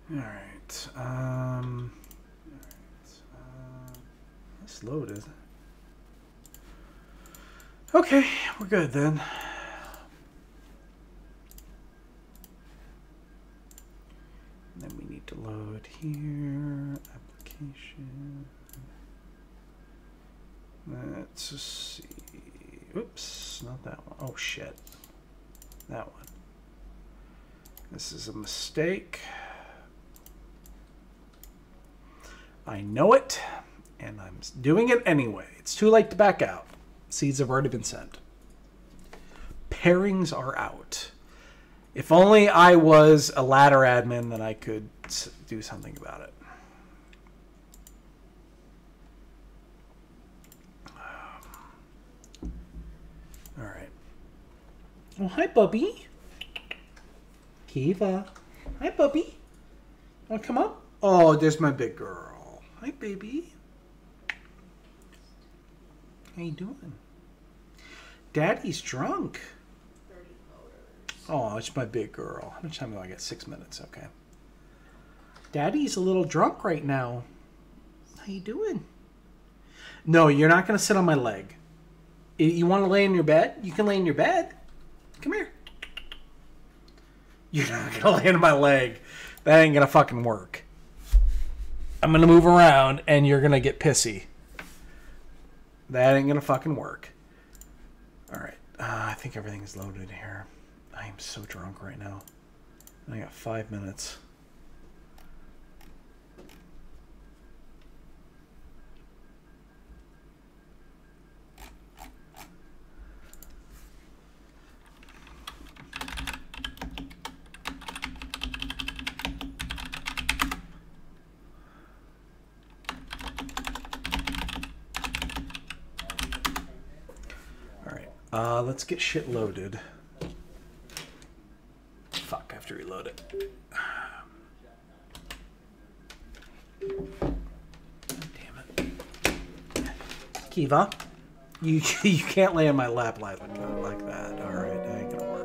Alright. It's loaded. Okay, we're good then. And then we need to load here. Application. Let's just see. Oops, not that one. Oh shit. That one. This is a mistake. I know it, and I'm doing it anyway. It's too late to back out. Seeds have already been sent. Pairings are out. If only I was a ladder admin, then I could do something about it. All right. Oh, hi, Bubby. Kiva. Hi, Bubby. Want to come up? Oh, there's my big girl. Hi, baby. How you doing? Daddy's drunk. Oh, it's my big girl. How much time do I get? 6 minutes. Okay. Daddy's a little drunk right now. How you doing? No, you're not going to sit on my leg. You want to lay in your bed? You can lay in your bed. Come here. You're not going to lay in my leg. That ain't going to fucking work. I'm going to move around and you're going to get pissy. That ain't going to fucking work. All right. I think everything's loaded here. I am so drunk right now. I got 5 minutes. Let's get shit loaded. Fuck, I have to reload it. Damn it. Kiva, you can't lay on my lap like that. All right, that ain't gonna work.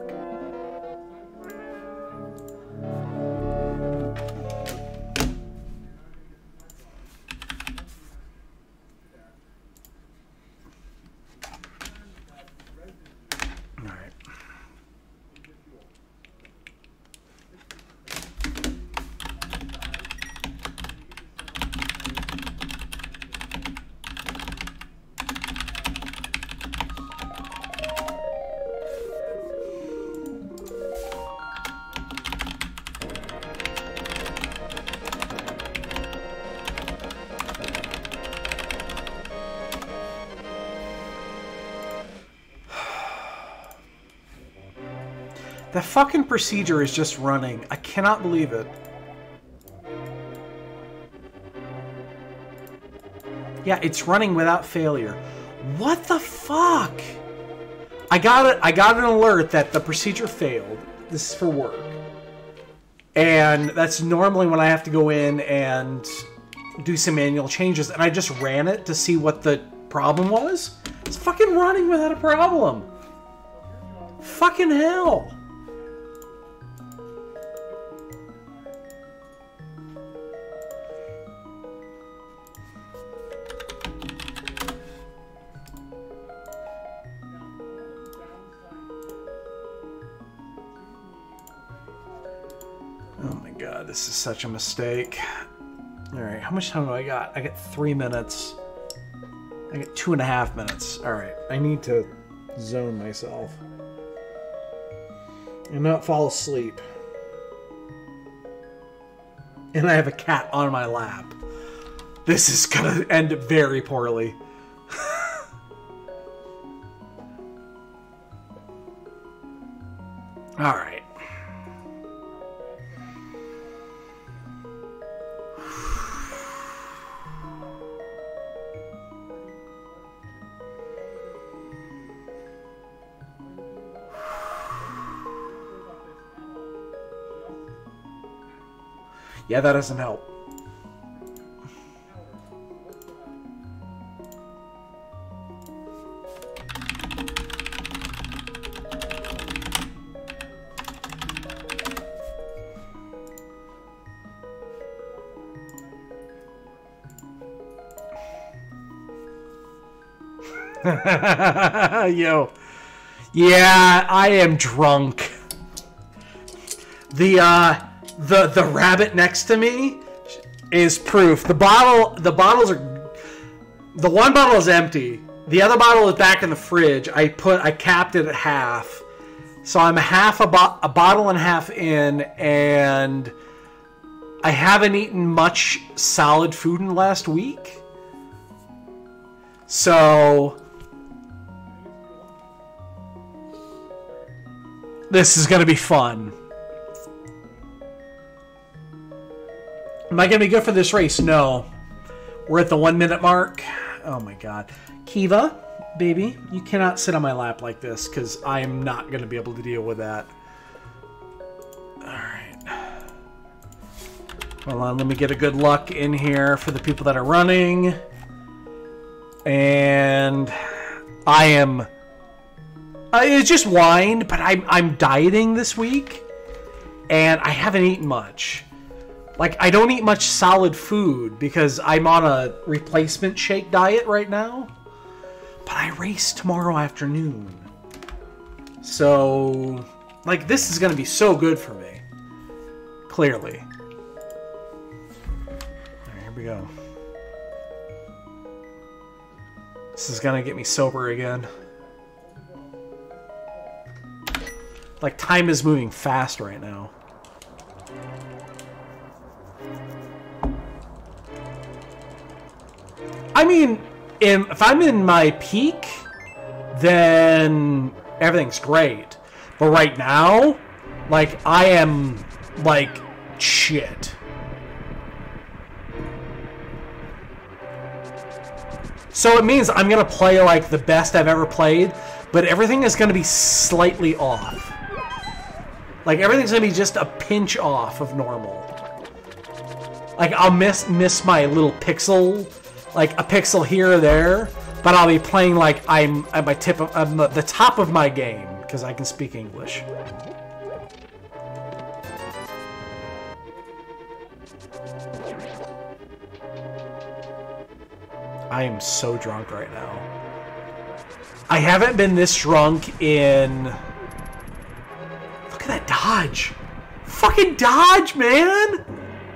The fucking procedure is just running. I cannot believe it. Yeah, it's running without failure. What the fuck? I got an alert that the procedure failed. This is for work. And that's normally when I have to go in and do some manual changes. And I just ran it to see what the problem was. It's fucking running without a problem. Fucking hell. This is such a mistake. Alright, how much time do I got? I got 3 minutes. I got 2.5 minutes. Alright, I need to zone myself. And not fall asleep. And I have a cat on my lap. This is gonna end very poorly. Alright. Yeah, that doesn't help. Yo. Yeah, I am drunk. The rabbit next to me is proof. The bottles are, the one bottle is empty. The other bottle is back in the fridge. I capped it at half. So I'm a bottle and a half in, and I haven't eaten much solid food in the last week. So this is going to be fun. Am I going to be good for this race? No. We're at the 1 minute mark. Oh my god. Kiva, baby, you cannot sit on my lap like this because I am not going to be able to deal with that. Alright. Hold on, let me get a good luck in here for the people that are running. And I am... it's just wine, but I'm dieting this week. And I haven't eaten much. Like, I don't eat much solid food because I'm on a replacement shake diet right now. But I race tomorrow afternoon. So, like, this is going to be so good for me. Clearly. Right, here we go. This is going to get me sober again. Like, time is moving fast right now. I mean, if I'm in my peak, then everything's great. But right now, like, I am, like, shit. So it means I'm going to play, like, the best I've ever played, but everything is going to be slightly off. Like, everything's going to be just a pinch off of normal. Like, I'll miss my little pixel, like a pixel here or there, but I'll be playing like I'm at the top of my game because I can speak English. I am so drunk right now. I haven't been this drunk in... Look at that dodge. Fucking dodge, man!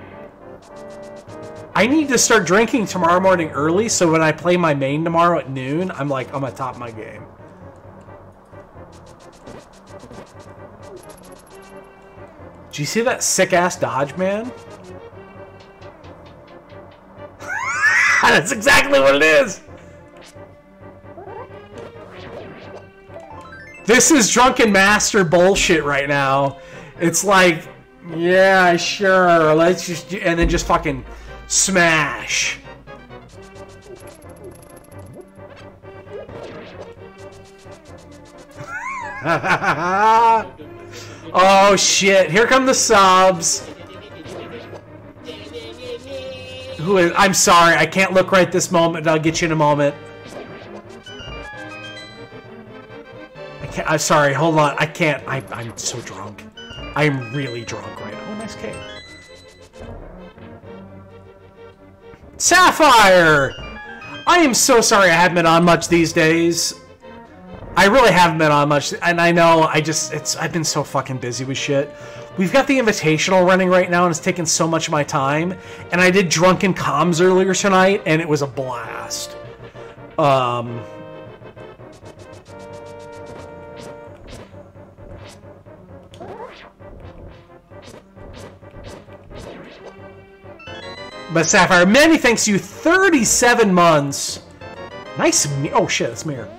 I need to start drinking tomorrow morning early, so when I play my main tomorrow at noon, I'm like, I'm at top of my game. Do you see that sick-ass dodge, man? That's exactly what it is! This is drunken master bullshit right now. It's like, yeah, sure, let's just... And then just fucking... Smash! Oh shit, here come the subs. Who is... I'm sorry, I can't look right this moment. I'll get you in a moment. I can't... I'm sorry, hold on. I can't... I'm so drunk. I'm really drunk right now. Oh, nice cake. Sapphire! I am so sorry I haven't been on much these days. I really haven't been on much, and I know I've been so fucking busy with shit. We've got the Invitational running right now, and it's taken so much of my time. And I did Drunken Comms earlier tonight, and it was a blast. But Sapphire, many thanks to you. 37 months. Nice. Oh shit, that's Mirror.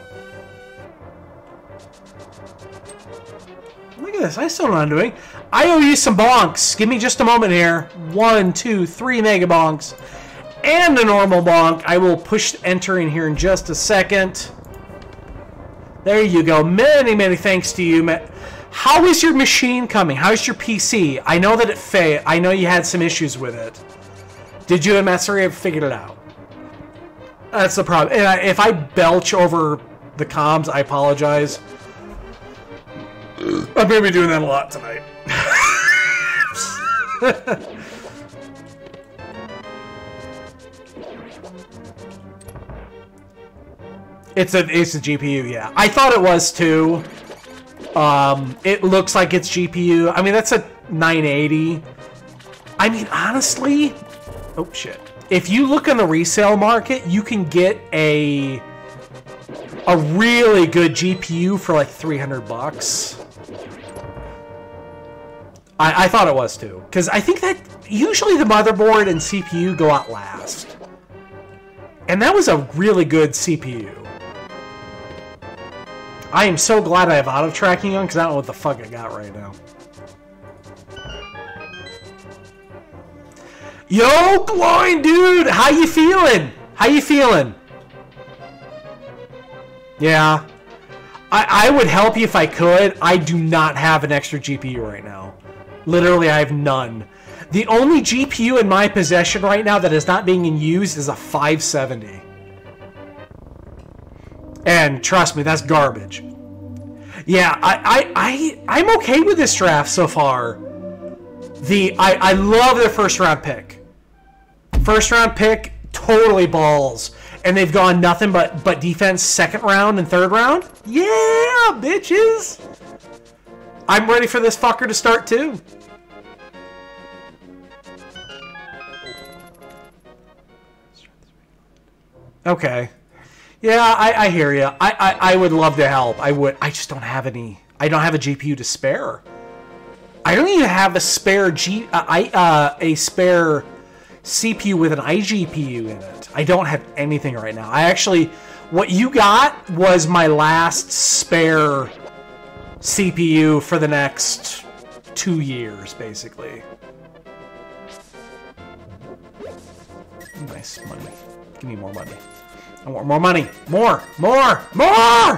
Look at this. I still know what I'm doing. I owe you some bonks. Give me just a moment here. 1, 2, 3 mega bonks. And a normal bonk. I will push enter in here in just a second. There you go. Many, many thanks to you. How is your machine coming? How's your PC? I know that it failed. I know you had some issues with it. Did you and Matsuri have figured it out? That's the problem. And if I belch over the comms, I apologize. I'm going to be doing that a lot tonight. It's a GPU, yeah. I thought it was too. It looks like it's GPU. I mean, that's a 980. I mean, honestly, oh shit. If you look on the resale market, you can get a really good GPU for like 300 bucks. I thought it was too, because I think that usually the motherboard and CPU go out last. And that was a really good CPU. I am so glad I have auto tracking on, because I don't know what the fuck I got right now. Yo, Gloin, dude! How you feeling? How you feeling? Yeah. I would help you if I could. I do not have an extra GPU right now. Literally, I have none. The only GPU in my possession right now that is not being used is a 570. And trust me, that's garbage. Yeah, I'm okay with this draft so far. I love their first round pick. First round pick, totally balls. And they've gone nothing but defense second round and third round. Yeah, bitches. I'm ready for this fucker to start too. Okay. Yeah, I hear you. I would love to help. I would. I just don't have any. I don't have a GPU to spare. I don't even have a spare a spare CPU with an iGPU in it. I don't have anything right now. I actually, what you got was my last spare CPU for the next 2 years, basically. Nice money. Give me more money. I want more money. More! More! More!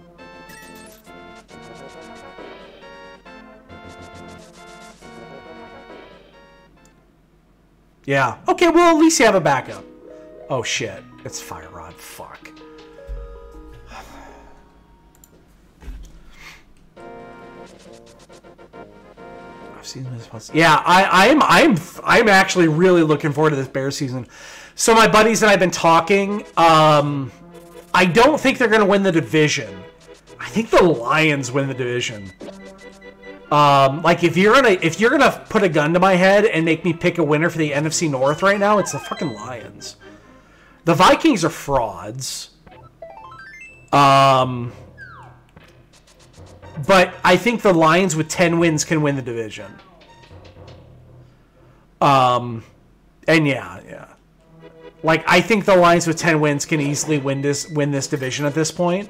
Yeah. Okay, well, at least you have a backup. Oh, shit. It's Fire Rod. Fuck. I've seen this once. Yeah, I'm actually really looking forward to this Bears season. So my buddies and I have been talking. I don't think they're going to win the division. I think the Lions win the division. Like if you're gonna put a gun to my head and make me pick a winner for the NFC North right now, it's the fucking Lions. The Vikings are frauds. But I think the Lions with 10 wins can win the division. And yeah. Like, I think the Lions with 10 wins can easily win this division at this point.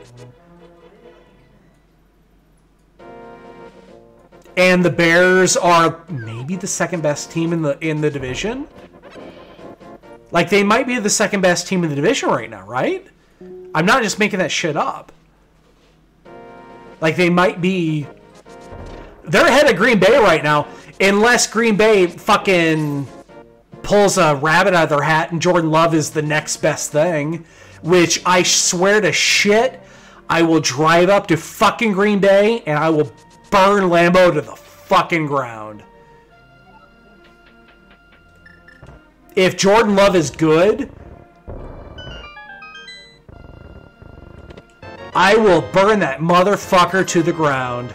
And the Bears are maybe the second best team in the division. Like, they might be the second best team in the division right now, right? I'm not just making that shit up. Like, they might be... They're ahead of Green Bay right now, unless Green Bay fucking pulls a rabbit out of their hat and Jordan Love is the next best thing, which I swear to shit, I will drive up to fucking Green Bay and I will burn Lambeau to the fucking ground. If Jordan Love is good, I will burn that motherfucker to the ground.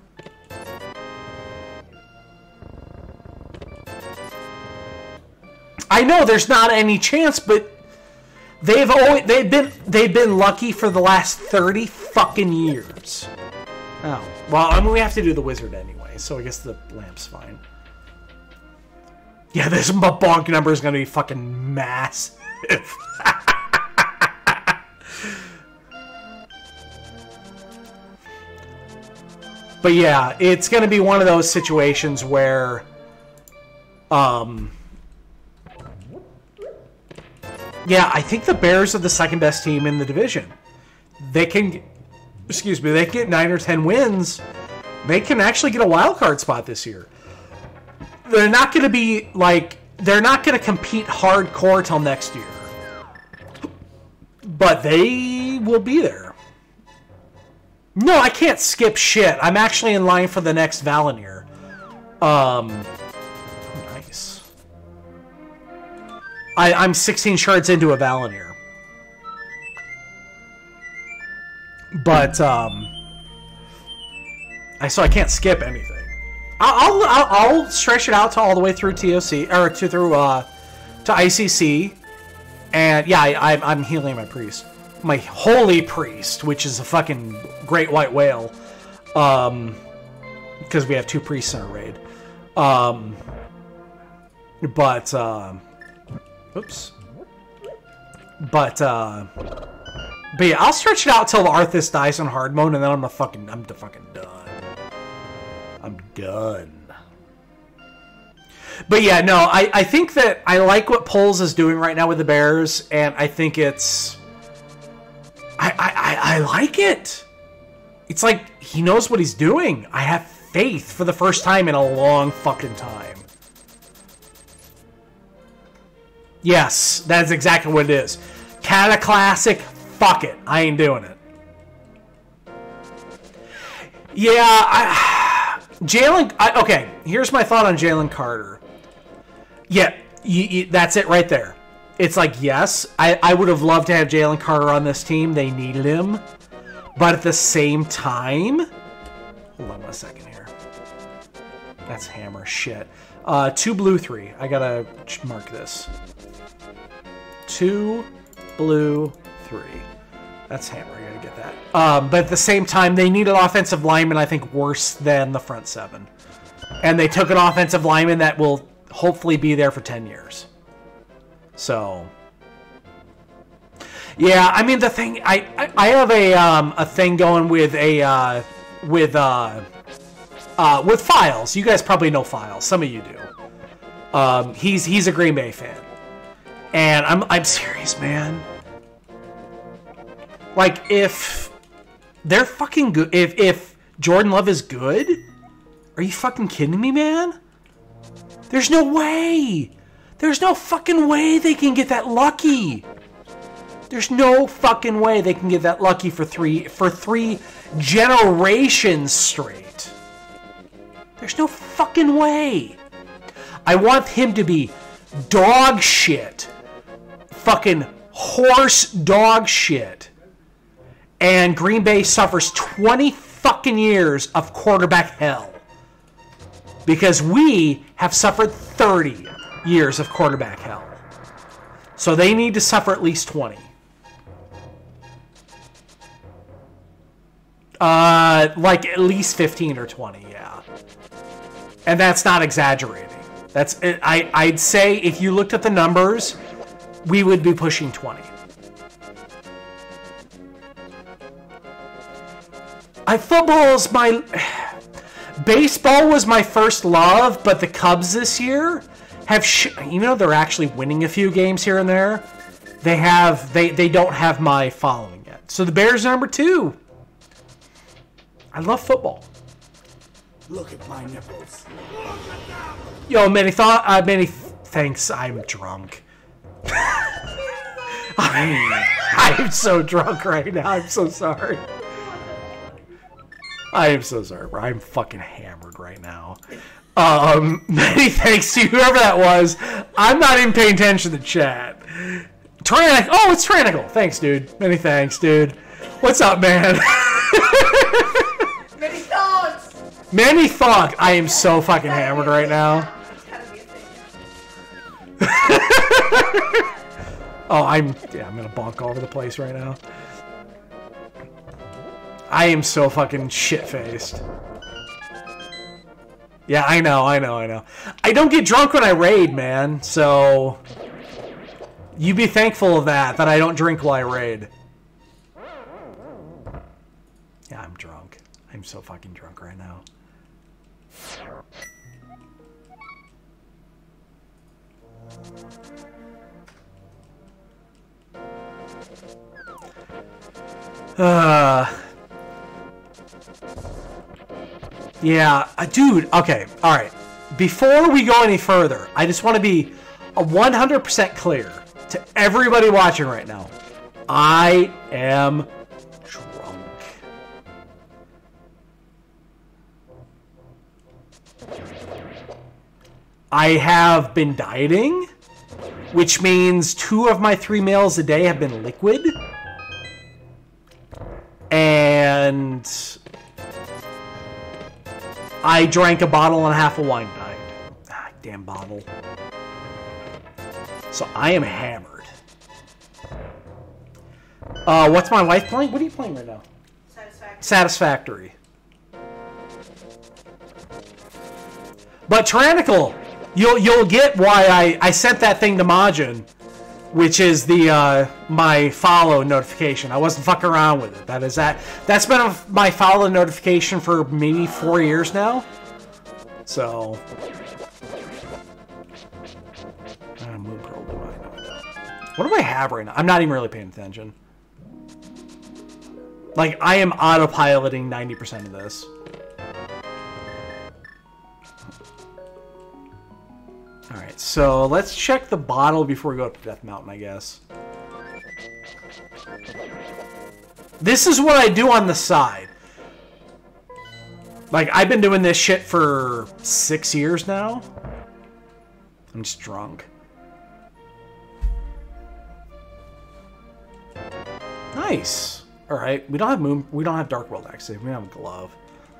I know there's not any chance, but they've been lucky for the last 30 fucking years. Oh, well, I mean, we have to do the Wizard anyway, so I guess the lamp's fine. Yeah, this bonk number is going to be fucking massive. But yeah, it's going to be one of those situations where, yeah, I think the Bears are the second best team in the division. They can, excuse me, they can get 9 or 10 wins. They can actually get a wild card spot this year. They're not going to be, like, they're not going to compete hardcore till next year. But they will be there. No, I can't skip shit. I'm actually in line for the next Valinir. Nice. I'm 16 shards into a Valinir. But so I can't skip anything. I'll stretch it out to all the way through TOC or to ICC, and yeah, I'm healing my priest, my holy priest, which is a fucking great white whale, because we have 2 priests in our raid. But yeah, I'll stretch it out till the Arthas dies on hard mode, and then I'm fucking done. I'm done. But yeah, no, I think that I like what Poles is doing right now with the Bears, and I think it's... I like it. It's like, he knows what he's doing. I have faith for the first time in a long fucking time. Yes, that's exactly what it is. Cataclassic, fuck it. I ain't doing it. Yeah, Jalen... Okay, here's my thought on Jalen Carter. Yeah, that's it right there. It's like, yes, I would have loved to have Jalen Carter on this team. They needed him. But at the same time... Hold on 1 second here. That's hammer shit. 2 blue 3. I gotta mark this. 2 blue 3. That's hammer. I gotta get that. But at the same time, they need an offensive lineman, I think, worse than the front 7. And they took an offensive lineman that will hopefully be there for 10 years. So... Yeah, I mean, the thing... I have a thing going with with Files. You guys probably know Files. Some of you do. He's a Green Bay fan. And I'm serious, man. Like, if they're fucking good... If Jordan Love is good... Are you fucking kidding me, man? There's no way! There's no fucking way they can get that lucky! There's no fucking way they can get that lucky for three generations straight. There's no fucking way. I want him to be dog shit. Fucking horse dog shit. And Green Bay suffers 20 fucking years of quarterback hell. Because we have suffered 30 years of quarterback hell. So they need to suffer at least 20. Like at least 15 or 20, yeah. And that's not exaggerating. That's I'd say if you looked at the numbers, we would be pushing 20. Football's my... Baseball was my first love, but the Cubs this year have... you know, they're actually winning a few games here and there. They don't have my following yet. So the Bears are number 2. I love football. Look at my nipples. Yo, many thanks. I'm drunk. I'm so drunk right now. I'm so sorry. I am so sorry, bro. I'm fucking hammered right now. Many thanks to whoever that was. I'm not even paying attention to the chat. Tyrannical. Oh, it's Tyrannical. Thanks, dude. Many thanks, dude. What's up, man? Many thoughts. Many thoughts. I am so fucking hammered right now. Oh, I'm gonna bonk all over the place right now. I am so fucking shit-faced. Yeah, I know. I don't get drunk when I raid, man, so... You be thankful of that I don't drink while I raid. Yeah, I'm drunk. I'm so fucking drunk right now. Yeah, dude, okay, alright. Before we go any further, I just want to be 100% clear to everybody watching right now. I am drunk. I have been dieting, which means 2 of my 3 meals a day have been liquid. And and I drank a bottle and a half of wine and died. Ah, damn bottle. So I am hammered. What's my wife playing? What are you playing right now? Satisfactory. But Tyrannical, you'll get why I sent that thing to Majin, which is the my follow notification. I wasn't fucking around with it. That's been my follow notification for maybe 4 years now. So what do I have right now? I'm not even really paying attention. Like, I am autopiloting 90% of this. Alright, so let's check the bottle before we go up to Death Mountain, I guess. This is what I do on the side. Like, I've been doing this shit for 6 years now. I'm just drunk. Nice. Alright, we don't have Dark World, actually. We don't have a glove.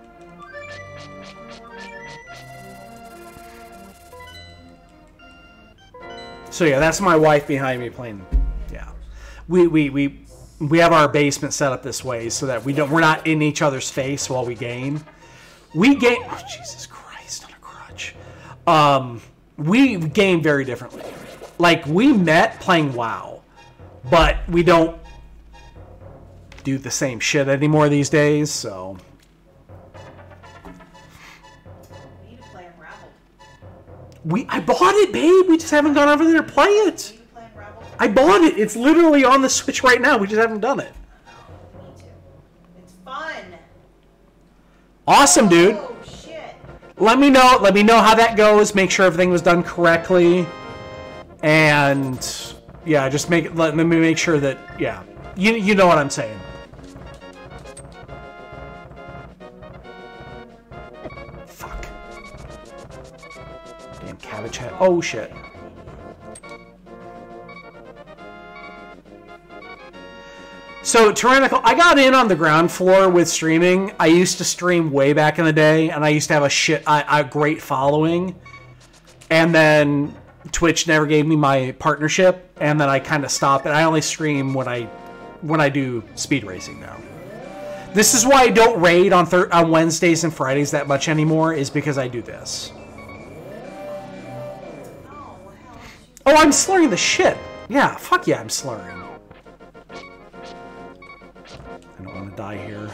So yeah, that's my wife behind me playing. Yeah, we have our basement set up this way so that we're not in each other's face while we game. We game. Oh, Jesus Christ, on a crutch. We game very differently. Like, we met playing WoW, but we don't do the same shit anymore these days. So. I bought it, babe. We just haven't gone over there to play it. I bought it. It's literally on the Switch right now. We just haven't done it. Me too. It's fun. Awesome, dude. Oh shit. Let me know how that goes. Make sure everything was done correctly. And yeah, just let me make sure that you know what I'm saying. Cabbage head. Oh shit. So Tyrannical, I got in on the ground floor with streaming. I used to stream way back in the day, and I used to have a great following. And then Twitch never gave me my partnership, and then I kind of stopped. And I only stream when I do speed racing now. This is why I don't raid on Wednesdays and Fridays that much anymore, is because I do this. Oh, I'm slurring the shit. Yeah, fuck yeah, I'm slurring. I don't want to die here.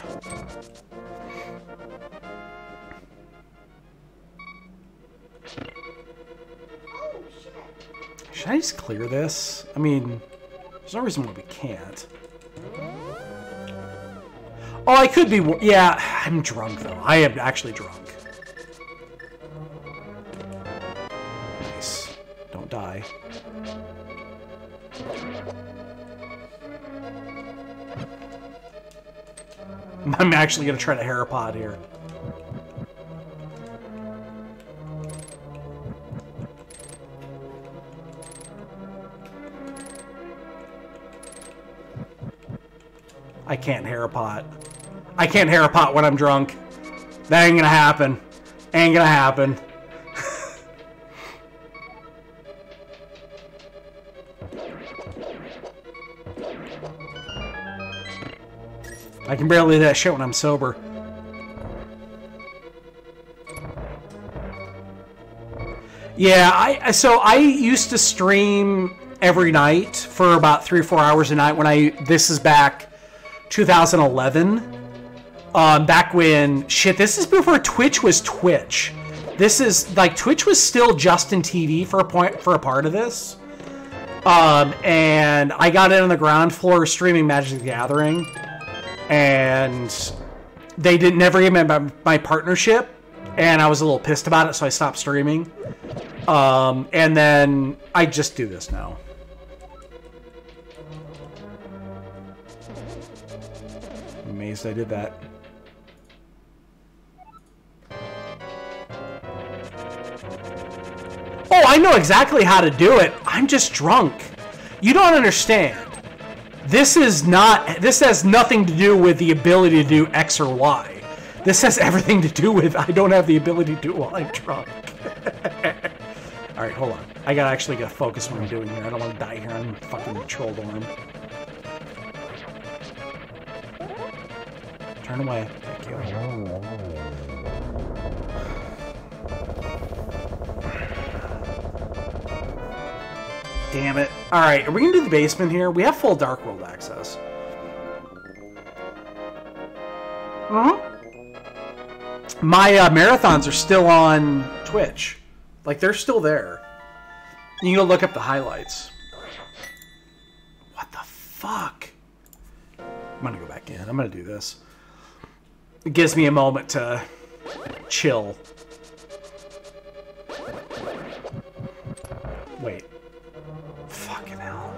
Should I just clear this? I mean, there's no reason why we can't. Oh, I could be... Yeah, I'm drunk, though. I am actually drunk. Nice. Don't die. I'm actually going to try to Herapod here. I can't Herapod. I can't Herapod when I'm drunk. That ain't gonna happen. Ain't gonna happen. I can barely do that shit when I'm sober. Yeah, so I used to stream every night for about 3 or 4 hours a night this is back 2011. Back when, this is before Twitch was Twitch. This is, like, Twitch was still Justin TV for a part of this. And I got in on the ground floor streaming Magic the Gathering. And they never gave me my partnership, and I was a little pissed about it, so I stopped streaming. And then I just do this now. I'm amazed I did that. Oh, I know exactly how to do it. I'm just drunk. You don't understand. This is not. This has nothing to do with the ability to do X or Y. This has everything to do with I don't have the ability to do it while I'm drunk. All right, hold on. I actually gotta focus what I'm doing here. I don't want to die here on fucking trolled arm. Turn away. Thank you. Damn it. Alright, are we gonna do the basement here? We have full Dark World access. My marathons are still on Twitch. Like, they're still there. You can go look up the highlights. What the fuck? I'm gonna go back in. I'm gonna do this. It gives me a moment to chill. Wait. Fucking hell.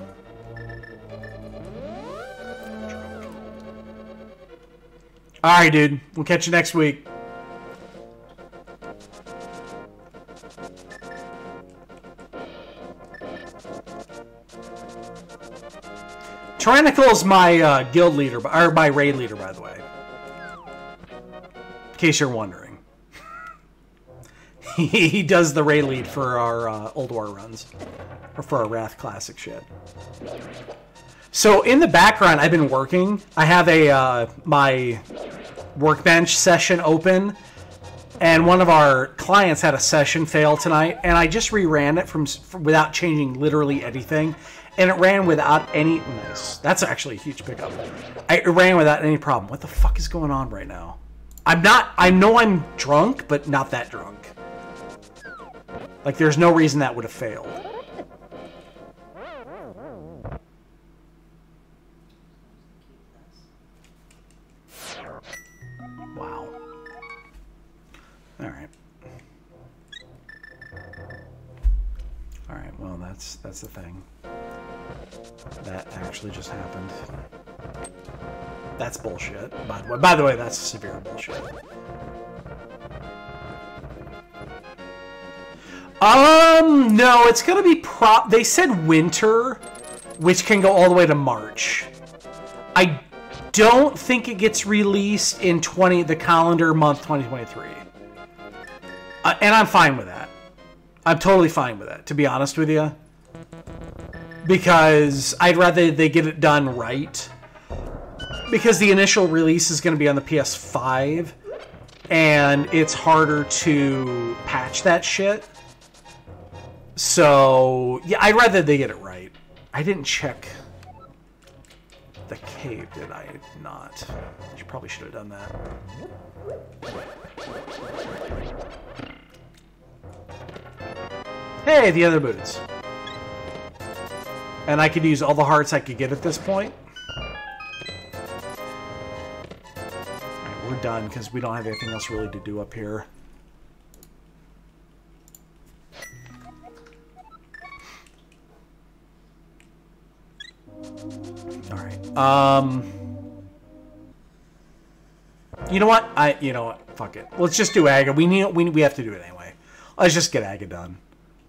Alright, dude. We'll catch you next week. Tyrannical is my guild leader, or my raid leader, by the way. In case you're wondering. He does the raid lead for our Old War runs. Or for our Wrath Classic shit. So, in the background, I've been working. I have a my workbench session open. And one of our clients had a session fail tonight. And I just reran it from without changing literally anything. And it ran without any... Nice. That's actually a huge pickup. It ran without any problem. What the fuck is going on right now? I'm not... I know I'm drunk, but not that drunk. Like, there's no reason that would have failed. Wow. Alright. Alright, well, that's the thing. That actually just happened. That's bullshit. By the way, that's severe bullshit. No, it's gonna be they said winter, which can go all the way to March. I don't think it gets released in the calendar month 2023. And I'm fine with that. I'm totally fine with that, to be honest with you. Because I'd rather they get it done right. Because the initial release is going to be on the PS5. And it's harder to patch that shit. So, yeah, I'd rather they get it right. I didn't check the cave, did I not? I probably should have done that. Hey, the other boots. And I could use all the hearts I could get at this point. Alright, we're done because we don't have anything else really to do up here. Alright. You know what? You know what? Fuck it. Let's just do Aga. We have to do it anyway. Let's just get Aga done.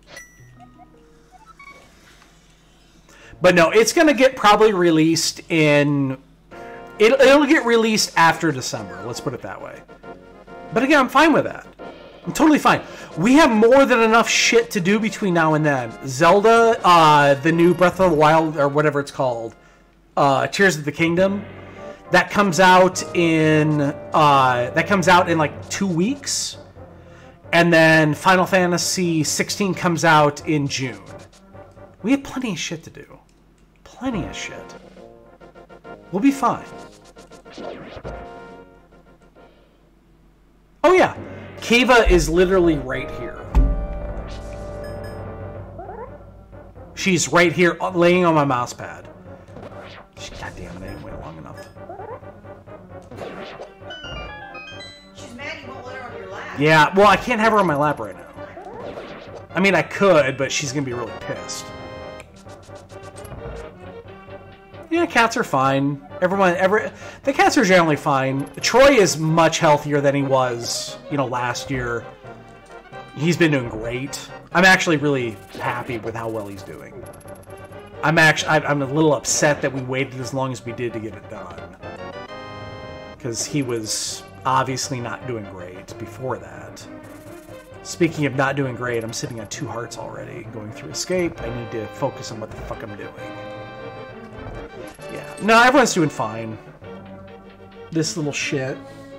But no, it's going to get probably released in... It'll get released after December. Let's put it that way. But again, I'm fine with that. I'm totally fine. We have more than enough shit to do between now and then. Zelda, the new Breath of the Wild, or whatever it's called, Tears of the Kingdom, that comes out in like 2 weeks. And then Final Fantasy 16 comes out in June. We have plenty of shit to do. Plenty of shit. We'll be fine. Oh yeah, Kiva is literally right here. She's right here, laying on my mouse pad. God damn it, I didn't wait long enough. She's mad you won't let her on your lap. Yeah, well, I can't have her on my lap right now. I mean, I could, but she's gonna be really pissed. Yeah, cats are fine. The cats are generally fine. Troy is much healthier than he was, last year. He's been doing great. I'm actually really happy with how well he's doing. I'm a little upset that we waited as long as we did to get it done. Because he was obviously not doing great before that. Speaking of not doing great, I'm sitting on 2 hearts already. Going through escape, I need to focus on what the fuck I'm doing. Yeah. No, everyone's doing fine. This little shit.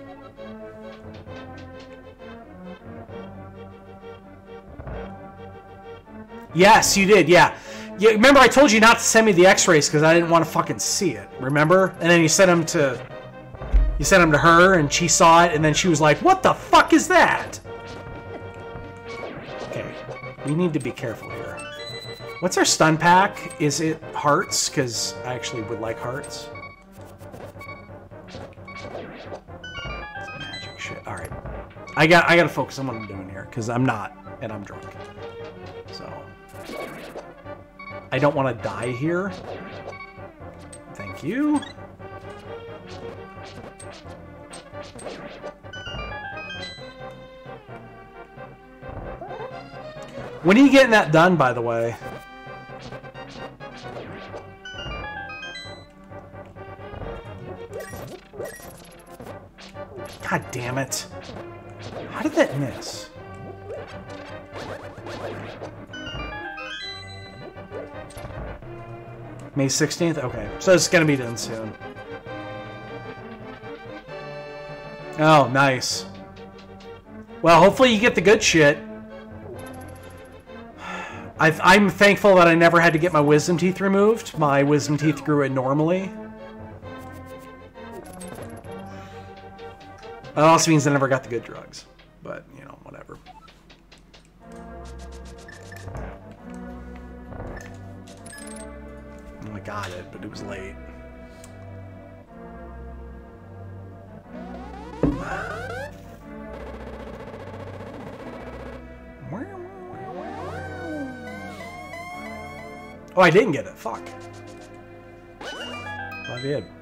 Yes, you did, yeah. Remember I told you not to send me the x-rays because I didn't want to fucking see it, remember? And then you sent them to her and she saw it and then she was like, what the fuck is that? Okay, we need to be careful here. What's our stun pack? Is it hearts? Because I actually would like hearts. Magic shit. Alright. I gotta focus on what I'm doing here, because I'm not, and I'm drunk. So I don't want to die here. Thank you. When are you getting that done, by the way? God damn it. How did that miss? May 16th? Okay. So it's going to be done soon. Oh, nice. Well, hopefully you get the good shit. I'm thankful that I never had to get my wisdom teeth removed. My wisdom teeth grew in normally. That also means I never got the good drugs. But, you know, whatever. I got it, but it was late. Oh, I didn't get it. Fuck. Well, I did.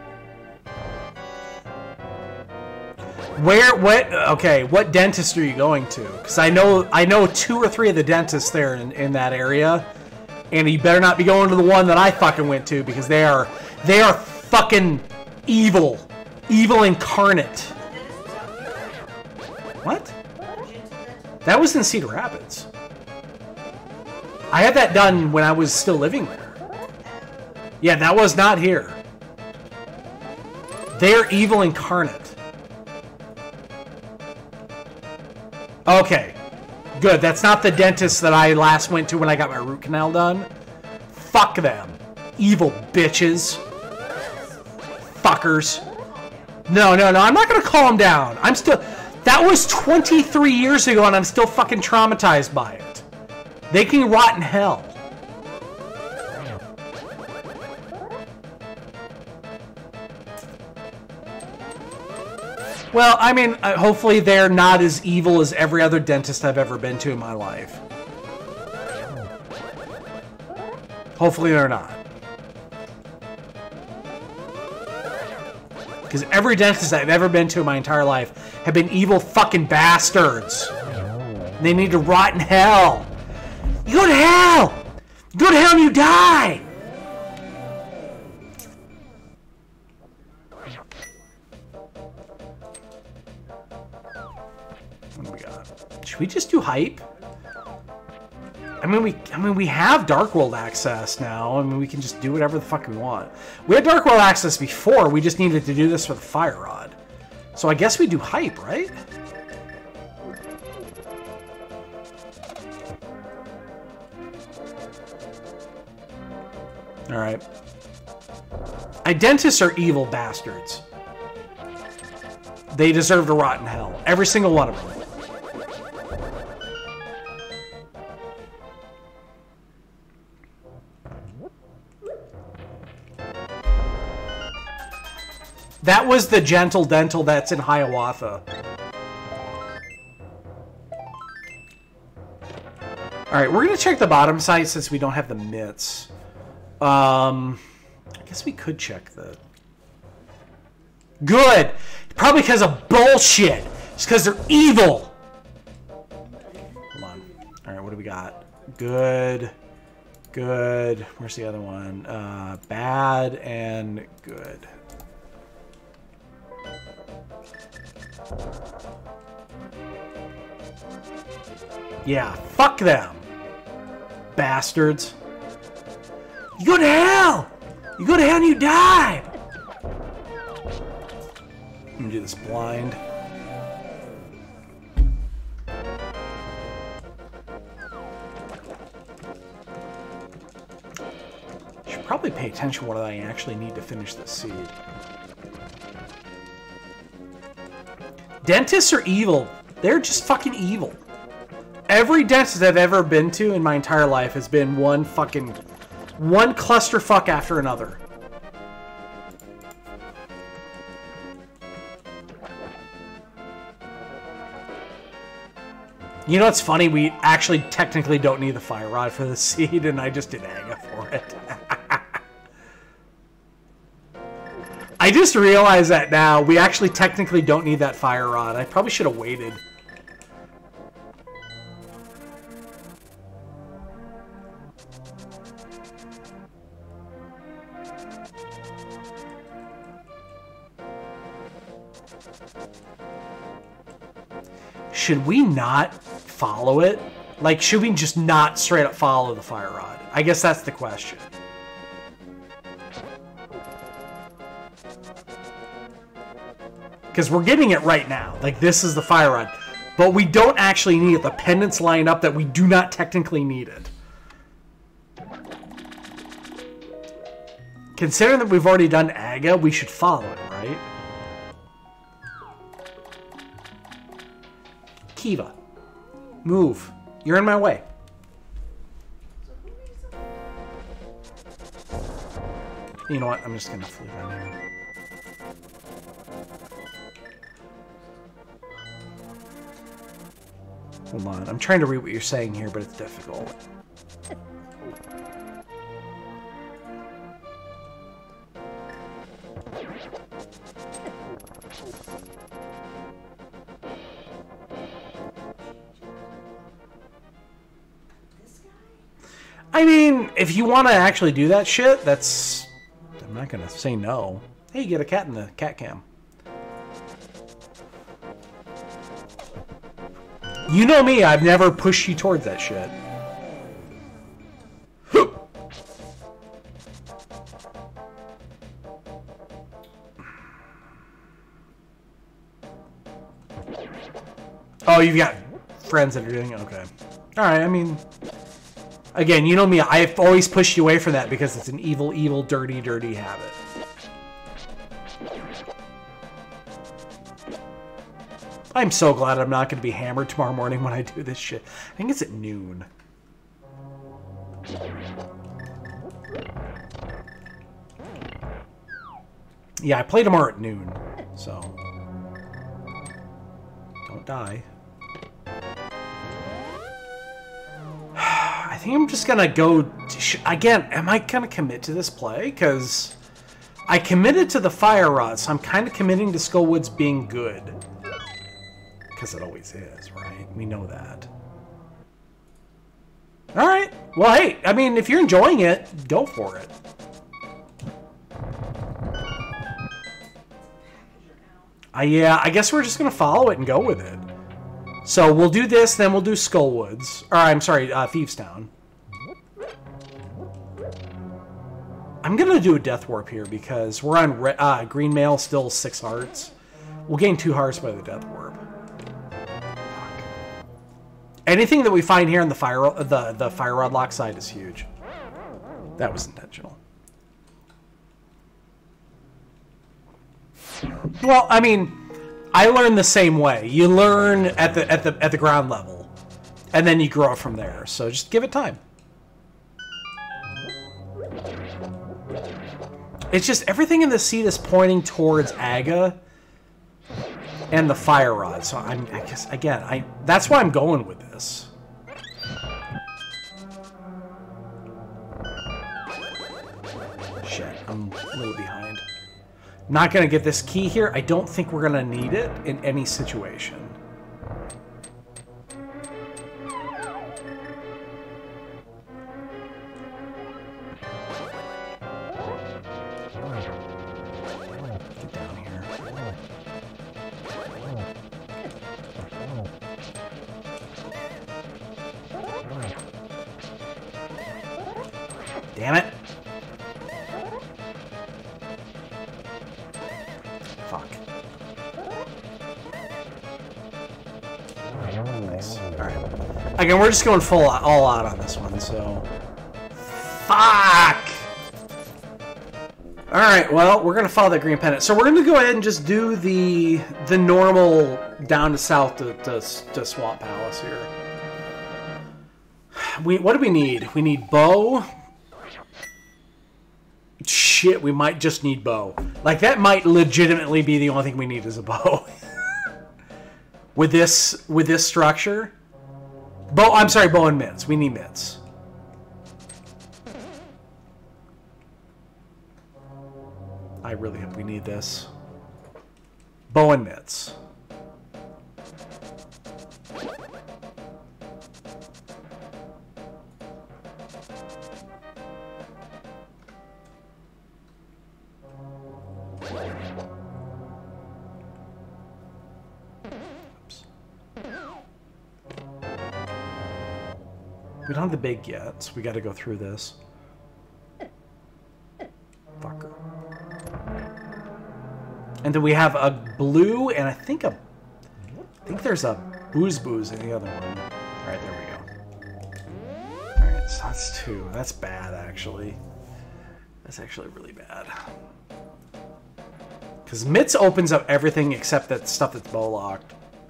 What dentist are you going to? Because I know 2 or 3 of the dentists there in that area. And you better not be going to the one that I fucking went to, because they are fucking evil. Evil incarnate. What? That was in Cedar Rapids. I had that done when I was still living there. Yeah, that was not here. They're evil incarnate. Okay. Good, that's not the dentist that I last went to when I got my root canal done. Fuck them. Evil bitches. Fuckers. No, I'm not gonna calm down. That was 23 years ago and I'm still fucking traumatized by it. They can rot in hell. Well, I mean, hopefully they're not as evil as every other dentist I've ever been to in my life. Hopefully they're not. Because every dentist I've ever been to in my entire life have been evil fucking bastards. They need to rot in hell. You go to hell! You go to hell and you die! What do we got? Should we just do hype? I mean we have Dark World access now. I mean we can just do whatever the fuck we want. We had Dark World access before, we just needed to do this for the Fire Rod. So I guess we do hype, right? Alright. Dentists are evil bastards. They deserve to rot in hell. Every single one of them. That was the Gentle Dental that's in Hiawatha. Alright, we're going to check the bottom side since we don't have the mitts. I guess we could check the... Good! Probably because of bullshit! It's because they're evil! Hold on. Alright, what do we got? Good. Good. Where's the other one? Bad and good. Yeah, fuck them. Bastards. You go to hell! You go to hell and you die! I'm gonna do this blind. Should probably pay attention to what I actually need to finish this seed. Dentists are evil. They're just fucking evil. Every dentist I've ever been to in my entire life has been one clusterfuck after another. You know what's funny? We actually technically don't need the fire rod for the seed, and I just did Aga for it. I just realized that now. We actually technically don't need that fire rod. I probably should have waited. Should we not follow it? Like, should we just not straight up follow the fire rod? I guess that's the question. Because we're getting it right now. Like, this is the fire rod. But we don't actually need it. The pendants line up that we do not technically need it. Considering that we've already done Aga, we should follow it, right? Kiva, move. You're in my way. You know what? I'm just gonna flee down here. Hold on. I'm trying to read what you're saying here, but it's difficult. I mean, if you want to actually do that shit, that's... I'm not going to say no. Hey, you get a cat in the cat cam. You know me, I've never pushed you towards that shit. Oh, you've got friends that are doing it? Okay. Alright, I mean... Again, you know me, I've always pushed you away from that because it's an evil, evil, dirty, dirty habit. I'm so glad I'm not going to be hammered tomorrow morning when I do this shit. I think it's at noon. Yeah, I play tomorrow at noon, so... Don't die. I think I'm just gonna go... Again, am I gonna commit to this play? Because I committed to the fire rod, so I'm kind of committing to Skullwoods being good. Because it always is, right? We know that. Alright. Well, hey, I mean, if you're enjoying it, go for it. Yeah, I guess we're just gonna follow it and go with it. So we'll do this, then we'll do Skullwoods. Or, I'm sorry, Thieves Town. I'm going to do a Death Warp here because we're on Green Mail, still 6 hearts. We'll gain 2 hearts by the Death Warp. Fuck. Anything that we find here in the Fire Rod lock side is huge. That was intentional. Well, I mean... I learn the same way. You learn at the ground level, and then you grow from there. So just give it time. It's just everything in the seat is pointing towards Aga and the fire rod. So I guess again, that's why I'm going with this. Shit, I'm a little behind. Not going to get this key here. I don't think we're going to need it in any situation. Damn it. Fuck. Nice. Alright. Again, we're just going all out on this one, so... Fuck! Alright, well, we're going to follow that green pennant. So we're going to go ahead and just do the normal down to south to Swamp Palace here. What do we need? We need bow. Shit, we might just need bow. Like, that might legitimately be the only thing we need is a bow. with this structure. Bow, I'm sorry, bow and mitts. We need mitts. I really hope we need this. Bow and mitts. We don't have the big yet, so we got to go through this. Fucker. And then we have a blue, and I think there's a booze in the other one. All right, there we go. All right, so that's 2. That's bad, actually. That's actually really bad. Because mitts opens up everything except that stuff that's bow locked.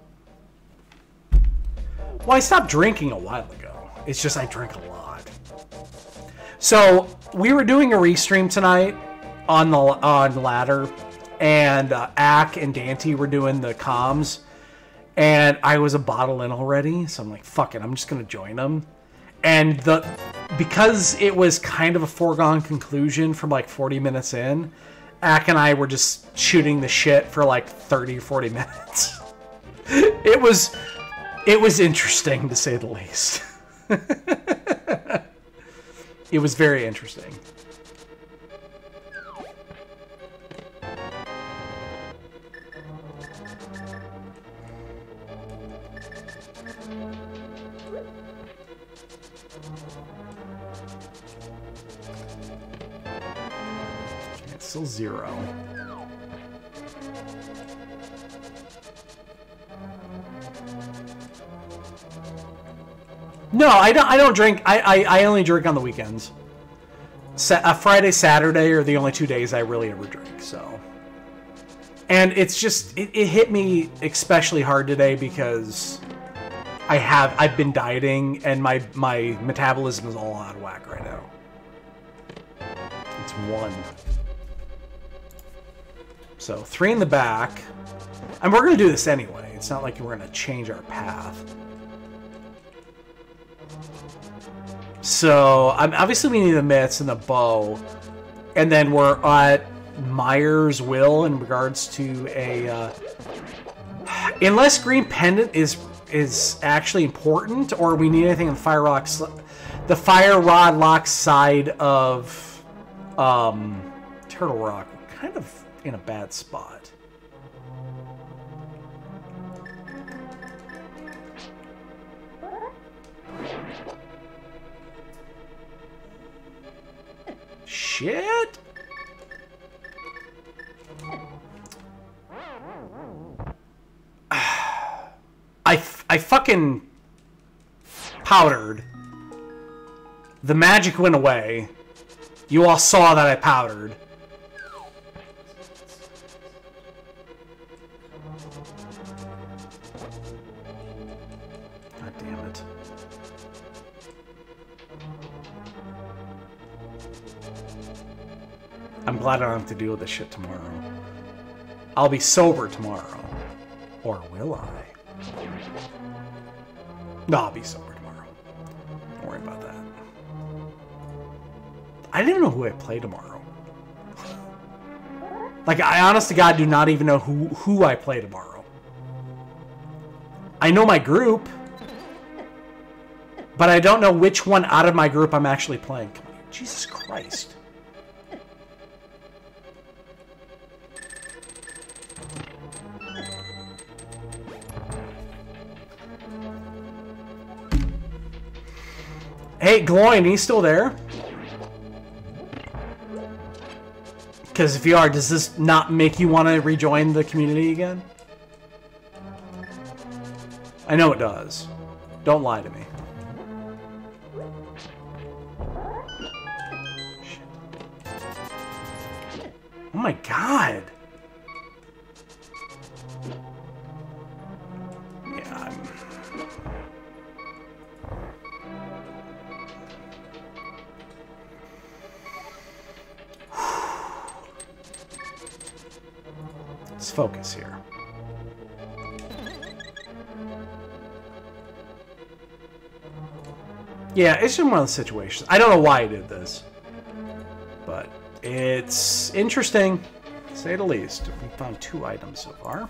Well, I stopped drinking a while ago. It's just I drink a lot. So we were doing a restream tonight on Ladder, and Ack and Dante were doing the comms, and I was a bottle in already, so I'm like, fuck it, I'm just gonna join them. And because it was kind of a foregone conclusion from like 40 minutes in, Ack and I were just shooting the shit for like 30 or 40 minutes. It was interesting, to say the least. It was very interesting. It's still 0. No, I don't drink. I only drink on the weekends. Friday, Saturday are the only 2 days I really ever drink. So, and it's just it hit me especially hard today because I've been dieting and my metabolism is all out of whack right now. It's 1. So 3 in the back, and we're gonna do this anyway. It's not like we're gonna change our path. So, obviously we need the mitts and the bow. And then we're at Myers' will in regards to a... unless green pendant is actually important, or we need anything on the Fire Rod Lock side of Turtle Rock. We're kind of in a bad spot. Shit! I fucking powdered. The magic went away. You all saw that I powdered. God damn it. I'm glad I don't have to deal with this shit tomorrow. I'll be sober tomorrow. Or will I? No, I'll be sober tomorrow. Don't worry about that. I didn't even know who I play tomorrow. Like, I honest to God do not even know who I play tomorrow. I know my group, but I don't know which one out of my group I'm actually playing. Come on, Jesus Christ. Hey, Gloin, he's still there? Because if you are, does this not make you want to rejoin the community again? I know it does. Don't lie to me. Oh my god. Yeah, let's focus here. Yeah, it's just one of those situations. I don't know why I did this, but it's interesting, to say the least. We found 2 items so far.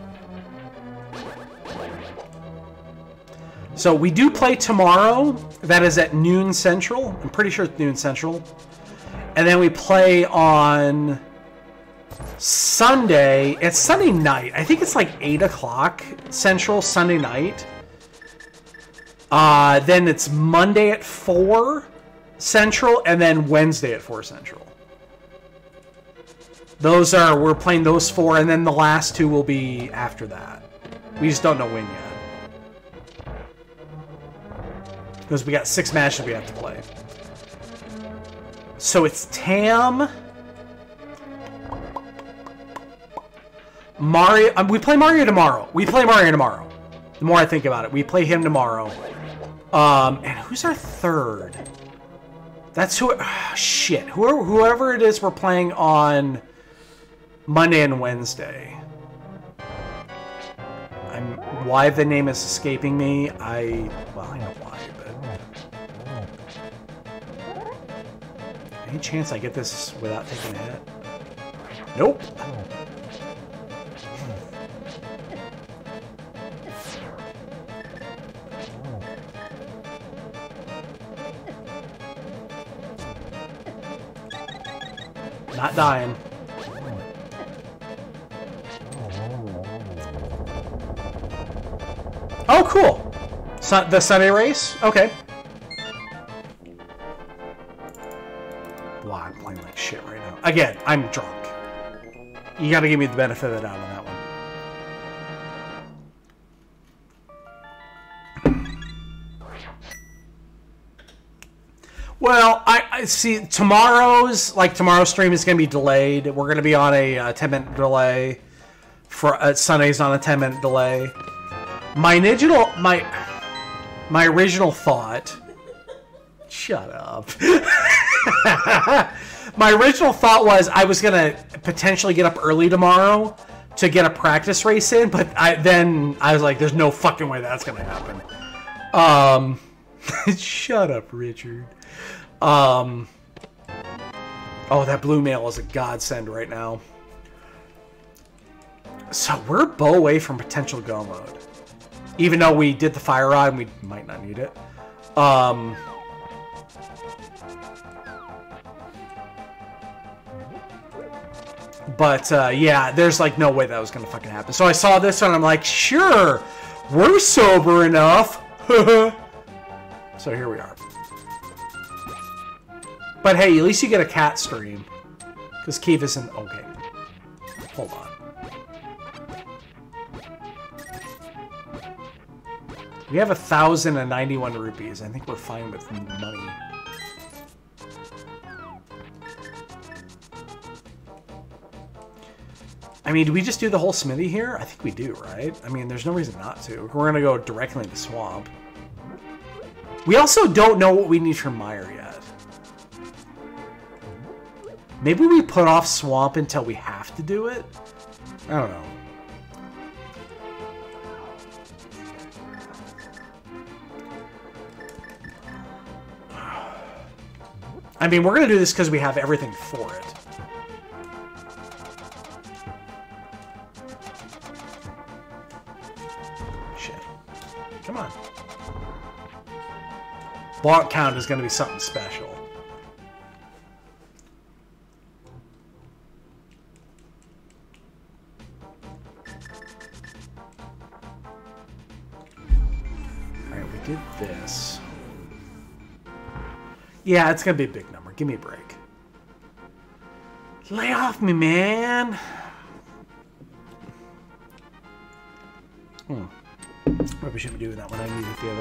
So we do play tomorrow. That is at noon Central. I'm pretty sure it's noon Central. And then we play on Sunday. It's Sunday night. I think it's like 8 o'clock Central Sunday night. Then it's Monday at 4 Central, and then Wednesday at 4 Central. We're playing those 4, and then the last 2 will be after that. We just don't know when yet. Because we got 6 matches we have to play. So it's Tam, Mario. We play Mario tomorrow. The more I think about it, we play him tomorrow. And who's our third? That's who. Shit. Whoever it is, we're playing on Monday and Wednesday. Why the name is escaping me? Well, I know why, but any chance I get this without taking a hit? Nope. Not dying. Oh, cool. The Sunday race? Okay. Wow, I'm playing like shit right now. Again, I'm drunk. You gotta give me the benefit of the doubt on that one. Well, I see tomorrow's stream is going to be delayed. We're going to be on a 10-minute delay. For Sunday's on a 10-minute delay. My original thought. Shut up. My original thought was I was going to potentially get up early tomorrow to get a practice race in, but then I was like, there's no fucking way that's going to happen. Shut up, Richard. Oh, that blue mail is a godsend right now. So we're bow away from potential go mode. Even though we did the fire rod and we might not need it. But yeah, there's like no way that was gonna fucking happen. So I saw this one and I'm like, sure, we're sober enough. So here we are. But hey, at least you get a cat stream. Because Keith isn't... Okay. Hold on. We have 1,091 rupees. I think we're fine with money. I mean, do we just do the whole smithy here? I think we do, right? I mean, there's no reason not to. We're going to go directly into Swamp. We also don't know what we need from Meyer yet. Maybe we put off Swamp until we have to do it? I don't know. I mean, we're going to do this because we have everything for it. Shit. Come on. Block count is going to be something special. Alright, we did this. Yeah, it's going to be a big number. Give me a break. Lay off me, man. Maybe shouldn't be doing that when I need the other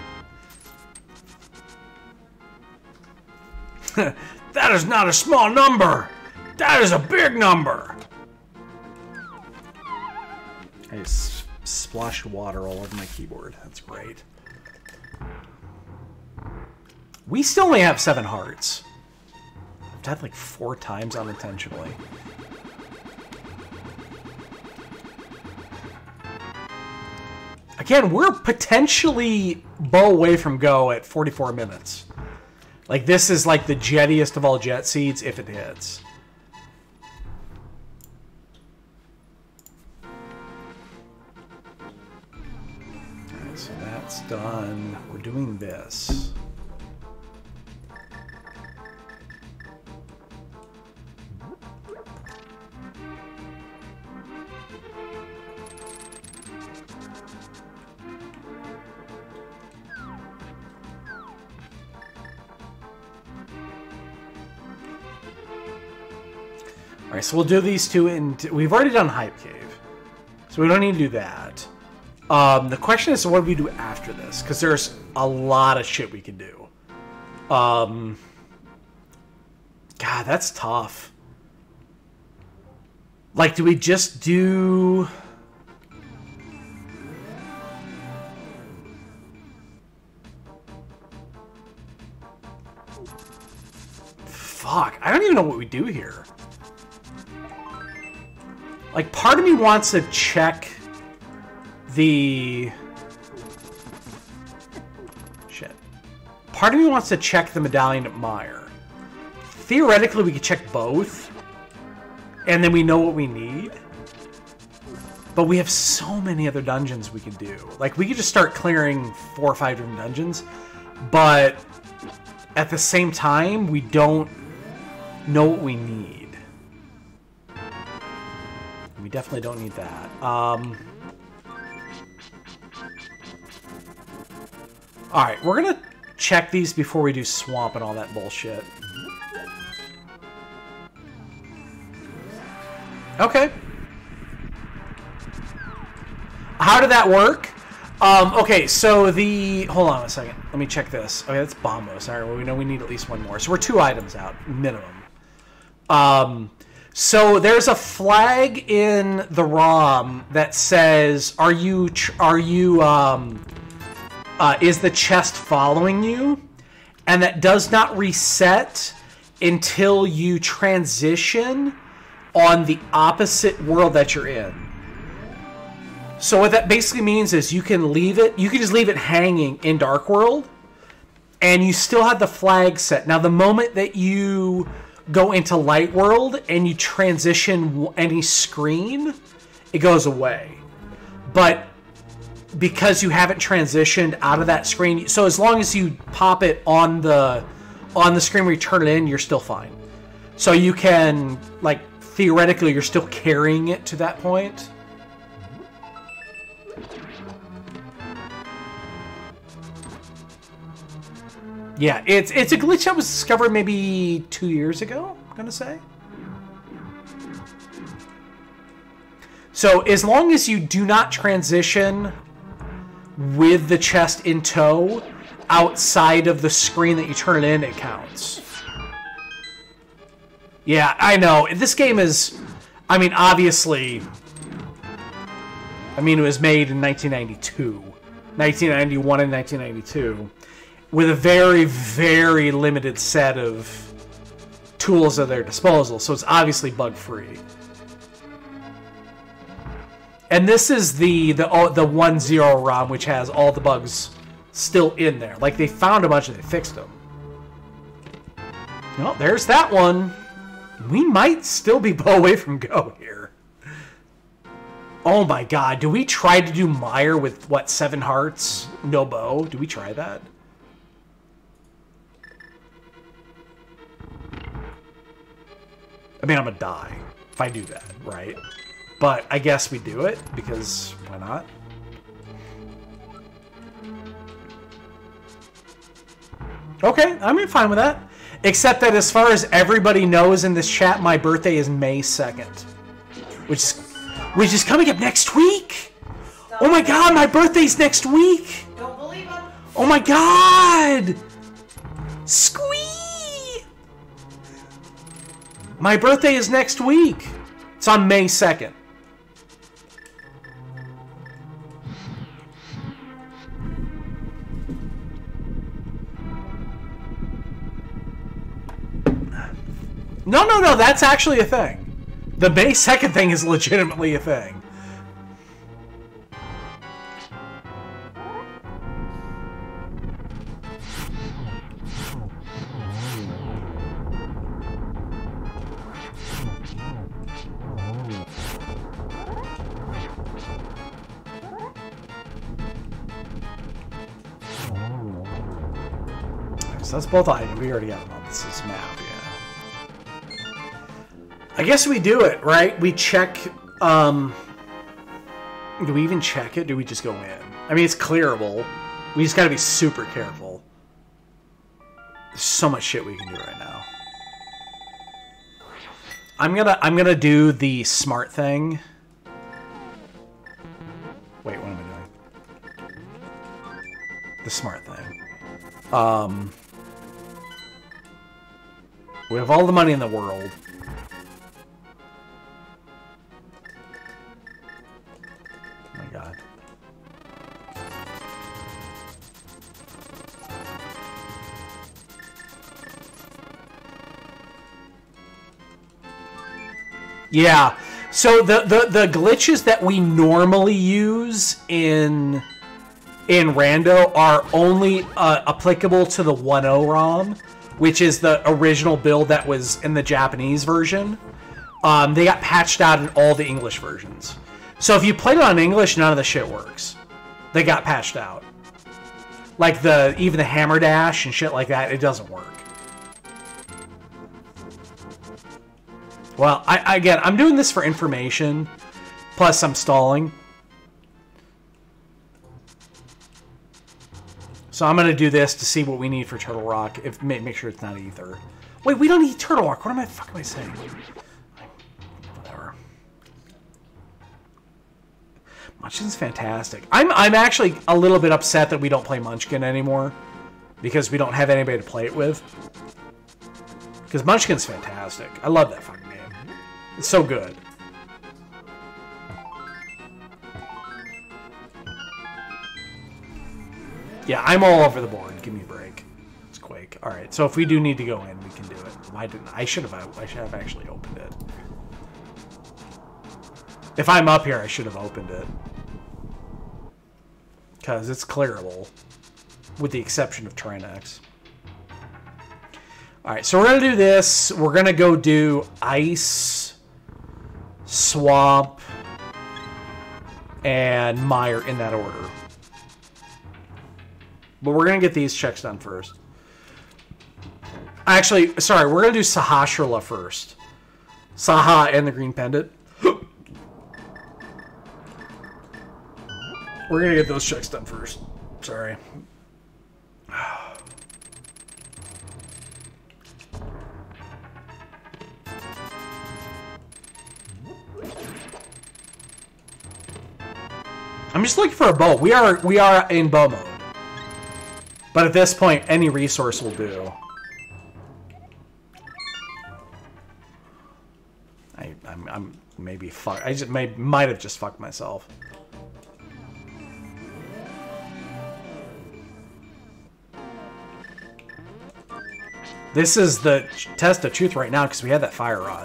button. That is not a small number. That is a big number. I just splashed water all over my keyboard. That's great. We still only have 7 hearts. I've died like 4 times unintentionally. Again, we're potentially bow away from go at 44 minutes. Like, this is like the jettiest of all jet seeds if it hits. Alright, so that's done. We're doing this. Alright, so we'll do these two in... We've already done Hype Cave, so we don't need to do that. The question is, what do we do after this? Because there's a lot of shit we can do. God, that's tough. Like, do we just do... Fuck, I don't even know what we do here. Like, part of me wants to check the... Shit. Part of me wants to check the medallion at Mire. Theoretically, we could check both, and then we know what we need. But we have so many other dungeons we could do. Like, we could just start clearing 4 or 5 different dungeons, but at the same time, we don't know what we need. We definitely don't need that. Alright, we're gonna check these before we do swamp and all that bullshit. Okay. How did that work? Okay, so the... Hold on a second. Let me check this. Okay, that's Bombos. Alright, well, we know we need at least one more. So we're 2 items out, minimum. So there's a flag in the ROM that says, is the chest following you? And that does not reset until you transition on the opposite world that you're in. So what that basically means is you can just leave it hanging in Dark World, and you still have the flag set. Now, the moment that you go into Light World and you transition any screen, it goes away. But because you haven't transitioned out of that screen, so as long as you pop it on the screen where you turn it in, you're still fine. So you can, like, theoretically, you're still carrying it to that point. Yeah, it's a glitch that was discovered maybe 2 years ago, I'm gonna say. So as long as you do not transition with the chest in tow outside of the screen that you turn it in, it counts. Yeah, I know. This game is, I mean, obviously, it was made in 1992, 1991 and 1992. With a very, very limited set of tools at their disposal, so it's obviously bug-free. And this is the 1.0 ROM, which has all the bugs still in there. Like, they found a bunch and they fixed them. Well, there's that one. We might still be away from go here. Oh my god, do we try to do Mire with, what, 7 hearts? No bow? Do we try that? I mean, I'm gonna die if I do that, right? But I guess we do it, because why not? Okay, I'm fine with that. Except that as far as everybody knows in this chat, my birthday is May 2nd. Which is coming up next week! Oh my god, my birthday's next week! Don't believe him. Oh my god! Squee! My birthday is next week. It's on May 2nd. No, that's actually a thing. The May 2nd thing is legitimately a thing. So that's both items. We already got them on this map, yeah. I guess we do it, right? We check, do we even check it? Do we just go in? I mean, it's clearable. We just gotta be super careful. There's so much shit we can do right now. I'm gonna do the smart thing. Wait, what am I doing? The smart thing. We have all the money in the world. Oh my god. Yeah. So the glitches that we normally use in Rando are only applicable to the 1.0 ROM, which is the original build that was in the Japanese version. They got patched out in all the English versions. So if you played it on English, none of the shit works. They got patched out. Like even the hammer dash and shit like that, it doesn't work. Well, again, I'm doing this for information. Plus, I'm stalling. So I'm going to do this to see what we need for Turtle Rock. Make sure it's not ether. Wait, we don't need Turtle Rock. What fuck am I saying? Whatever. Munchkin's fantastic. I'm actually a little bit upset that we don't play Munchkin anymore. Because we don't have anybody to play it with. Because Munchkin's fantastic. I love that fucking game. It's so good. Yeah, I'm all over the board. Give me a break. It's Quake. All right, so if we do need to go in, we can do it. Why didn't I should have actually opened it. If I'm up here, I should have opened it. Because it's clearable. With the exception of Trinex. Alright, so we're going to do this. We're going to go do Ice, Swamp, and Mire in that order. But we're going to get these checks done first. Actually, sorry, we're going to do Sahasrahla first. Saha and the Green Pendant. We're going to get those checks done first. Sorry. I'm just looking for a bow. We are in bow mode. But at this point, any resource will do. I'm maybe fuck. I just might have just fucked myself. This is the test of truth right now because we had that fire rod.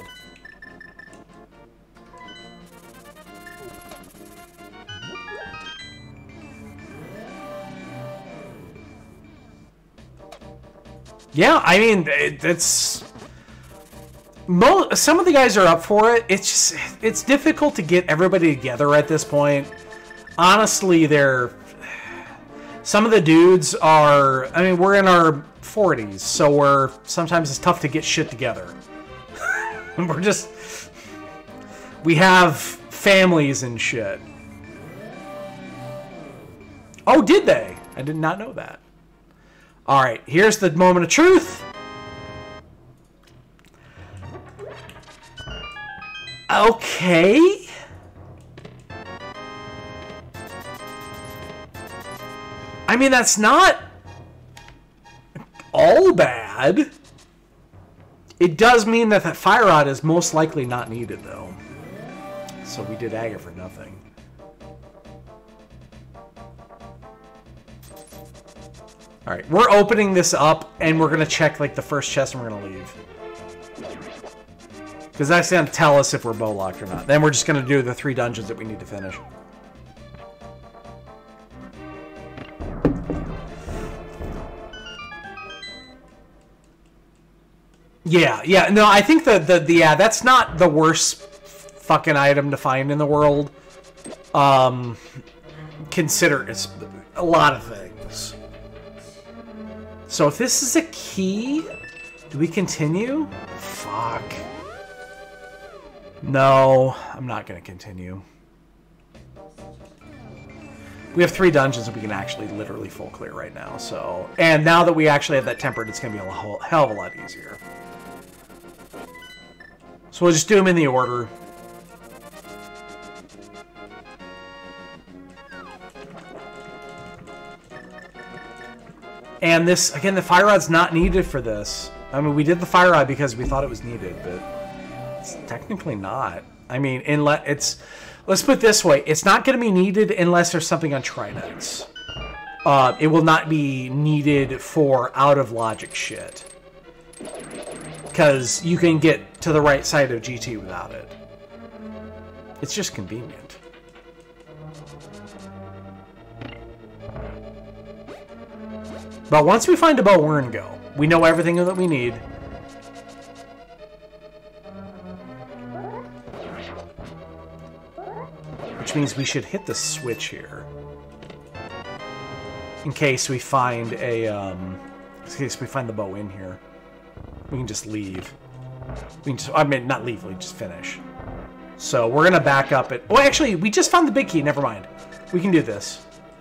Yeah, I mean, it's... Some of the guys are up for it. It's difficult to get everybody together at this point. Honestly, some of the dudes are... I mean, we're in our 40s, so sometimes it's tough to get shit together. We have families and shit. Oh, did they? I did not know that. Alright, here's the moment of truth. Okay. I mean, that's not all bad. It does mean that fire rod is most likely not needed, though. So we did agate for nothing. Alright, we're opening this up, and we're going to check, like, the first chest, and we're going to leave. Because that's going to tell us if we're bow locked or not. Then we're just going to do the 3 dungeons that we need to finish. Yeah, no, I think yeah, that's not the worst fucking item to find in the world. Consider it's a lot of things. So if this is a key, do we continue? Fuck. No, I'm not gonna continue. We have 3 dungeons that we can actually literally full clear right now, so... And now that we actually have that tempered, it's gonna be a hell of a lot easier. So we'll just do them in the order. And this, again, the fire rod's not needed for this. I mean, we did the fire rod because we thought it was needed, but it's technically not. I mean, let's put it this way. It's not going to be needed unless there's something on Trinex. It will not be needed for out-of-logic shit. Because you can get to the right side of GT without it. It's just convenient. But once we find a bow, we're gonna go. We know everything that we need. Which means we should hit the switch here. In case we find a, in case we find the bow in here. We can just leave. We can just, I mean, not leave, we just finish. So we're gonna back up it. Oh, actually, we just found the big key. Never mind. We can do this.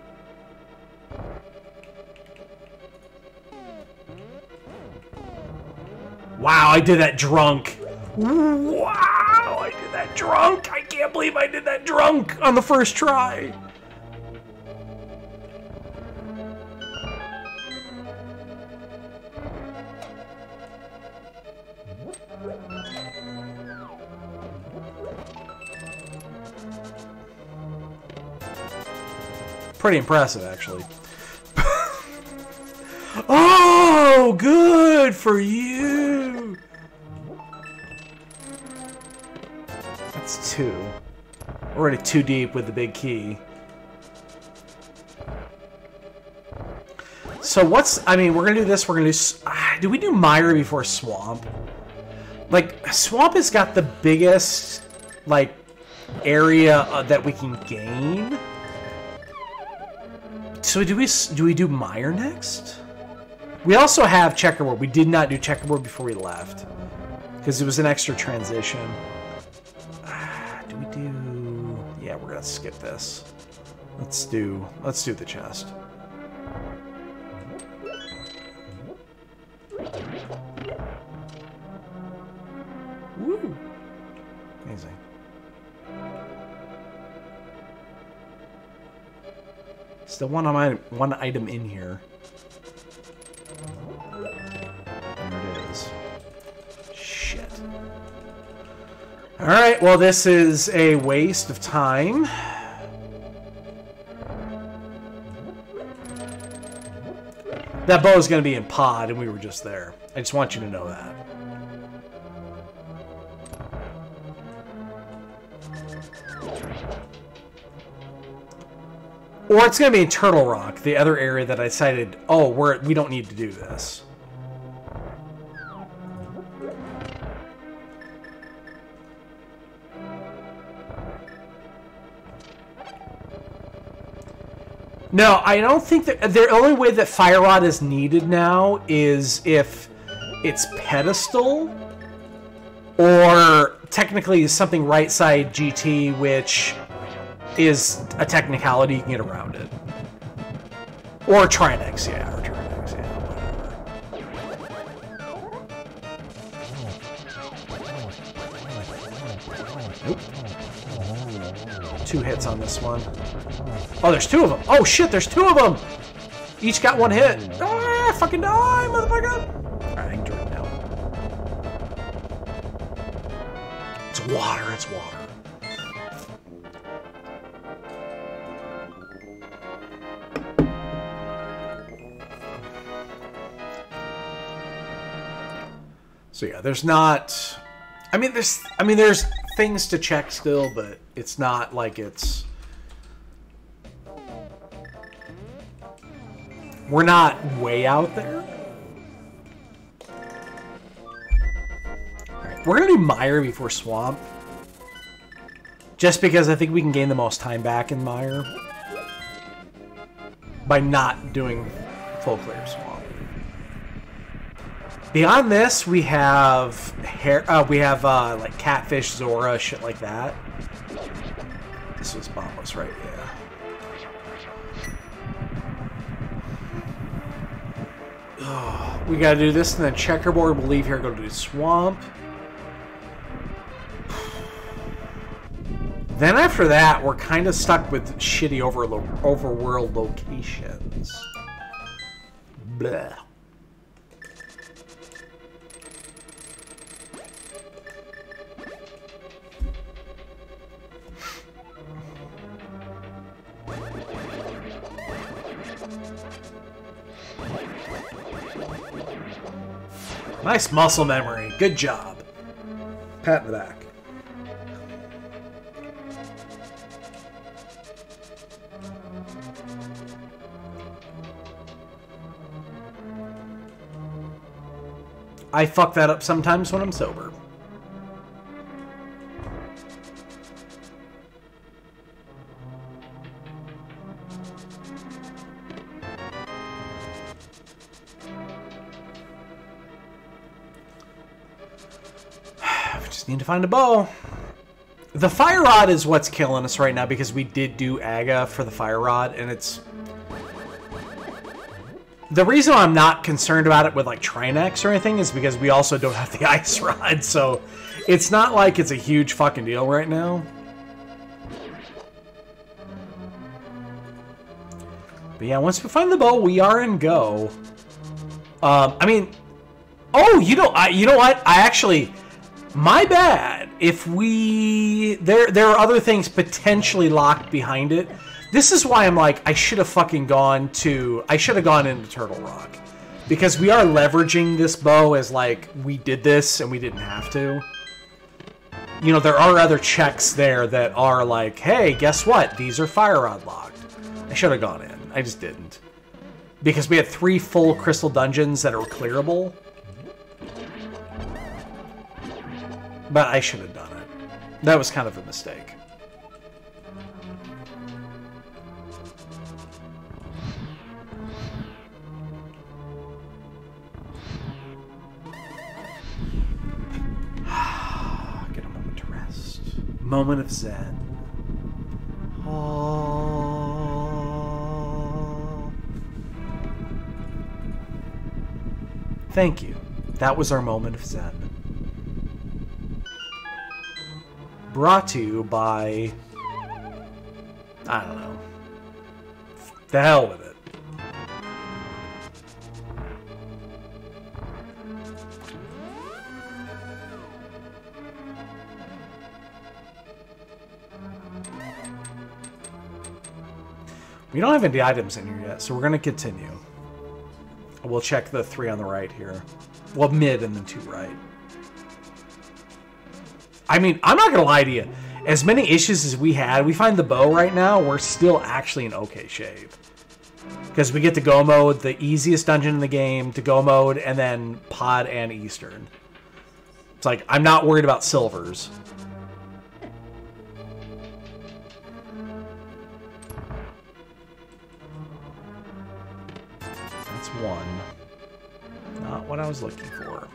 Wow, I did that drunk. Wow, I did that drunk. I can't believe I did that drunk on the first try. Pretty impressive, actually. Oh, good for you. That's 2. We're already 2 deep with the big key. So what's... I mean, we're going to do this. We're going to do... do we do Mire before Swamp? Like, Swamp has got the biggest, like, area that we can gain. So do we do Mire next? We also have Checkerboard. We did not do Checkerboard before we left. Because it was an extra transition. Do we do... Yeah, we're going to skip this. Let's do the chest. Woo! Amazing. Still one item in here. There it is. Shit. Alright, well this is a waste of time. That bow is going to be in pod, and we were just there. I just want you to know that. Or it's going to be in Turtle Rock, the other area that I decided, oh, we don't need to do this. No, I don't think that... The only way that Fire Rod is needed now is if it's Pedestal, or technically something right side GT, which is a technicality, you can get around it. Or Trinex, yeah, or Trinex, yeah, whatever. 2 hits on this one. Oh, there's 2 of them. Oh shit, there's 2 of them. Each got 1 hit. Ah, fucking die, motherfucker. All right, I can do it now. It's water. It's water. So yeah, there's not. I mean, there's things to check still, but it's not like it's. We're not way out there. All right, we're gonna do Mire before Swamp, just because I think we can gain the most time back in Mire by not doing full clear Swamp. Beyond this, we have like Catfish, Zora, shit like that. This was Bombos, right? Yeah. Oh, we gotta do this, and then Checkerboard. We'll leave here, go to Swamp. Then after that, we're kind of stuck with shitty overworld locations. Blah. Nice muscle memory. Good job. Pat in the back. I fuck that up sometimes when I'm sober. Need to find a bow. The Fire Rod is what's killing us right now because we did do Aga for the Fire Rod, and it's... The reason I'm not concerned about it with like Trinex or anything is because we also don't have the Ice Rod, so it's not like it's a huge fucking deal right now. But yeah, once we find the bow, we are in go. I mean... Oh, you know what? I actually... My bad. If we... There are other things potentially locked behind it. This is why I'm like, I should have fucking gone to... I should have gone into Turtle Rock. Because we are leveraging this bow as like, we did this and we didn't have to. You know, there are other checks there that are like, hey, guess what? These are Fire Rod locked. I should have gone in. I just didn't. Because we had 3 full crystal dungeons that are clearable. But I should have done it. That was kind of a mistake. Get a moment to rest. Moment of Zen. Oh. Thank you. That was our moment of Zen. Brought to you by... I don't know. The hell with it. We don't have any items in here yet, so we're going to continue. We'll check the 3 on the right here. Well, mid and then 2 right. I mean, I'm not going to lie to you. As many issues as we had, we find the bow right now, we're still actually in okay shape. Because we get to go mode, the easiest dungeon in the game, to go mode, and then pod and Eastern. It's like, I'm not worried about silvers. That's 1. Not what I was looking for.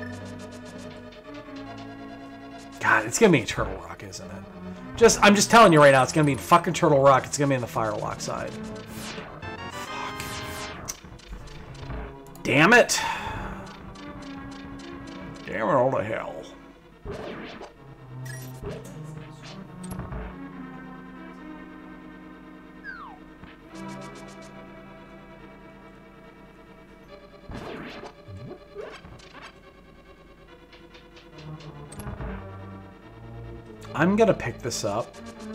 God, it's gonna be Turtle Rock, isn't it? I'm just telling you right now, it's gonna be fucking Turtle Rock. It's gonna be in the Firelock side. Fuck. Damn it. Damn it all to hell. I'm gonna pick this up.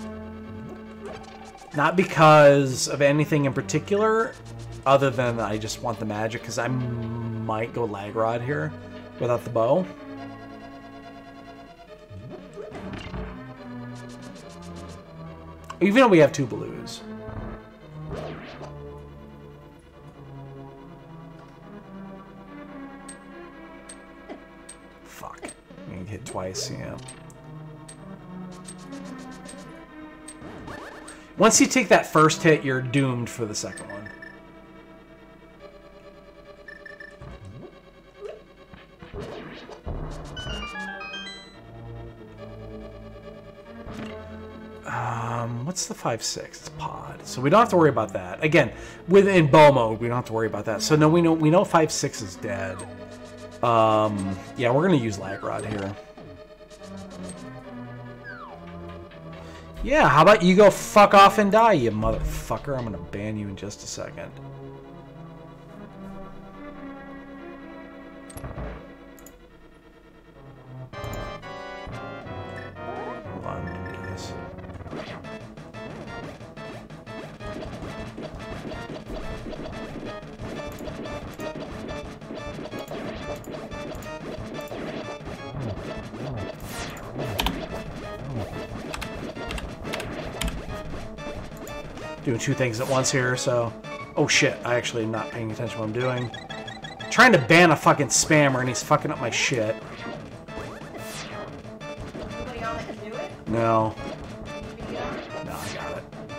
Not because of anything in particular, other than I just want the magic, because I might go Lag Rod here without the bow. Even though we have 2 blues. Fuck. I'm gonna hit twice, yeah. Once you take that first hit, you're doomed for the second one. What's the 5-6? It's pod. So we don't have to worry about that. Again, in bow mode, we don't have to worry about that. So no, we know 5-6 is dead. Yeah, we're gonna use Lag Rod here. Yeah, how about you go fuck off and die, you motherfucker? I'm gonna ban you in just a second. Hold on, let me do this. Doing 2 things at once here, so... Oh shit, I actually am not paying attention to what I'm doing. I'm trying to ban a fucking spammer and he's fucking up my shit. Anybody on that can do it? No. Can you get on it? No, I got it.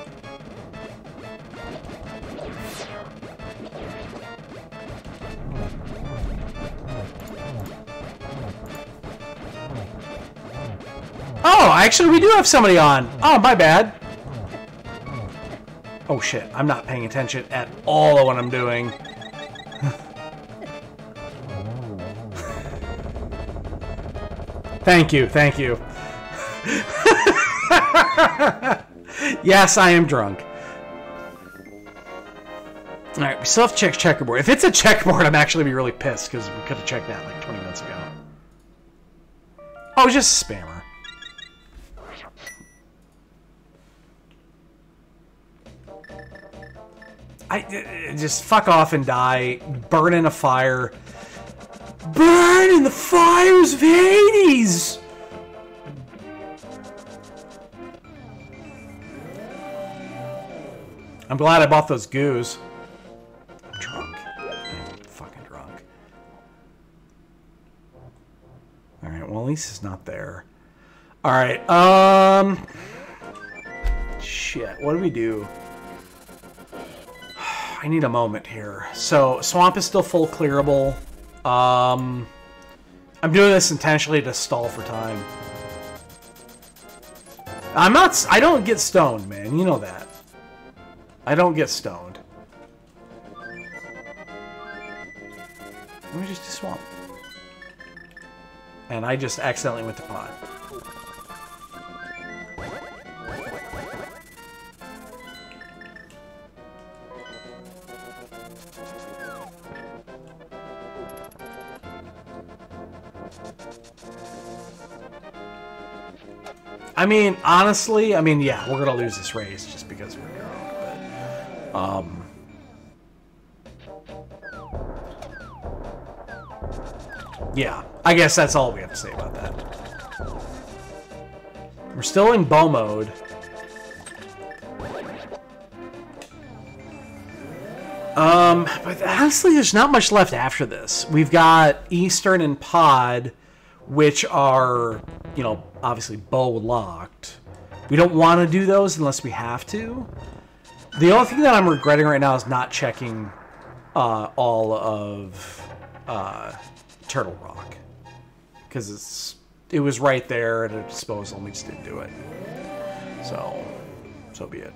Oh, actually we do have somebody on. Oh, my bad. Oh shit, I'm not paying attention at all to what I'm doing. Thank you, thank you. Yes, I am drunk. Alright, we still have to check checkerboard. If it's a checkerboard, I'm actually be really pissed because we could have checked that like 20 minutes ago. Oh, it was just a spammer. Just fuck off and die. Burn in a fire. Burn in the fires of Hades! I'm glad I bought those goos. I'm drunk. I'm fucking drunk. Alright, well at least it's not there. Alright, shit, what do we do? I need a moment here. So, swamp is still full clearable. I'm doing this intentionally to stall for time. I don't get stoned, man. You know that. I don't get stoned. Let me just do swamp. And I just accidentally went to pod. I mean, honestly, yeah, we're gonna lose this race just because we're drunk, but, yeah, I guess that's all we have to say about that. We're still in bow mode. But honestly, there's not much left after this. We've got Eastern and Pod, which are, you know, obviously bow locked. We don't want to do those unless we have to. The only thing that I'm regretting right now is not checking all of Turtle Rock, because it was right there at a disposal and we just didn't do it. So be it.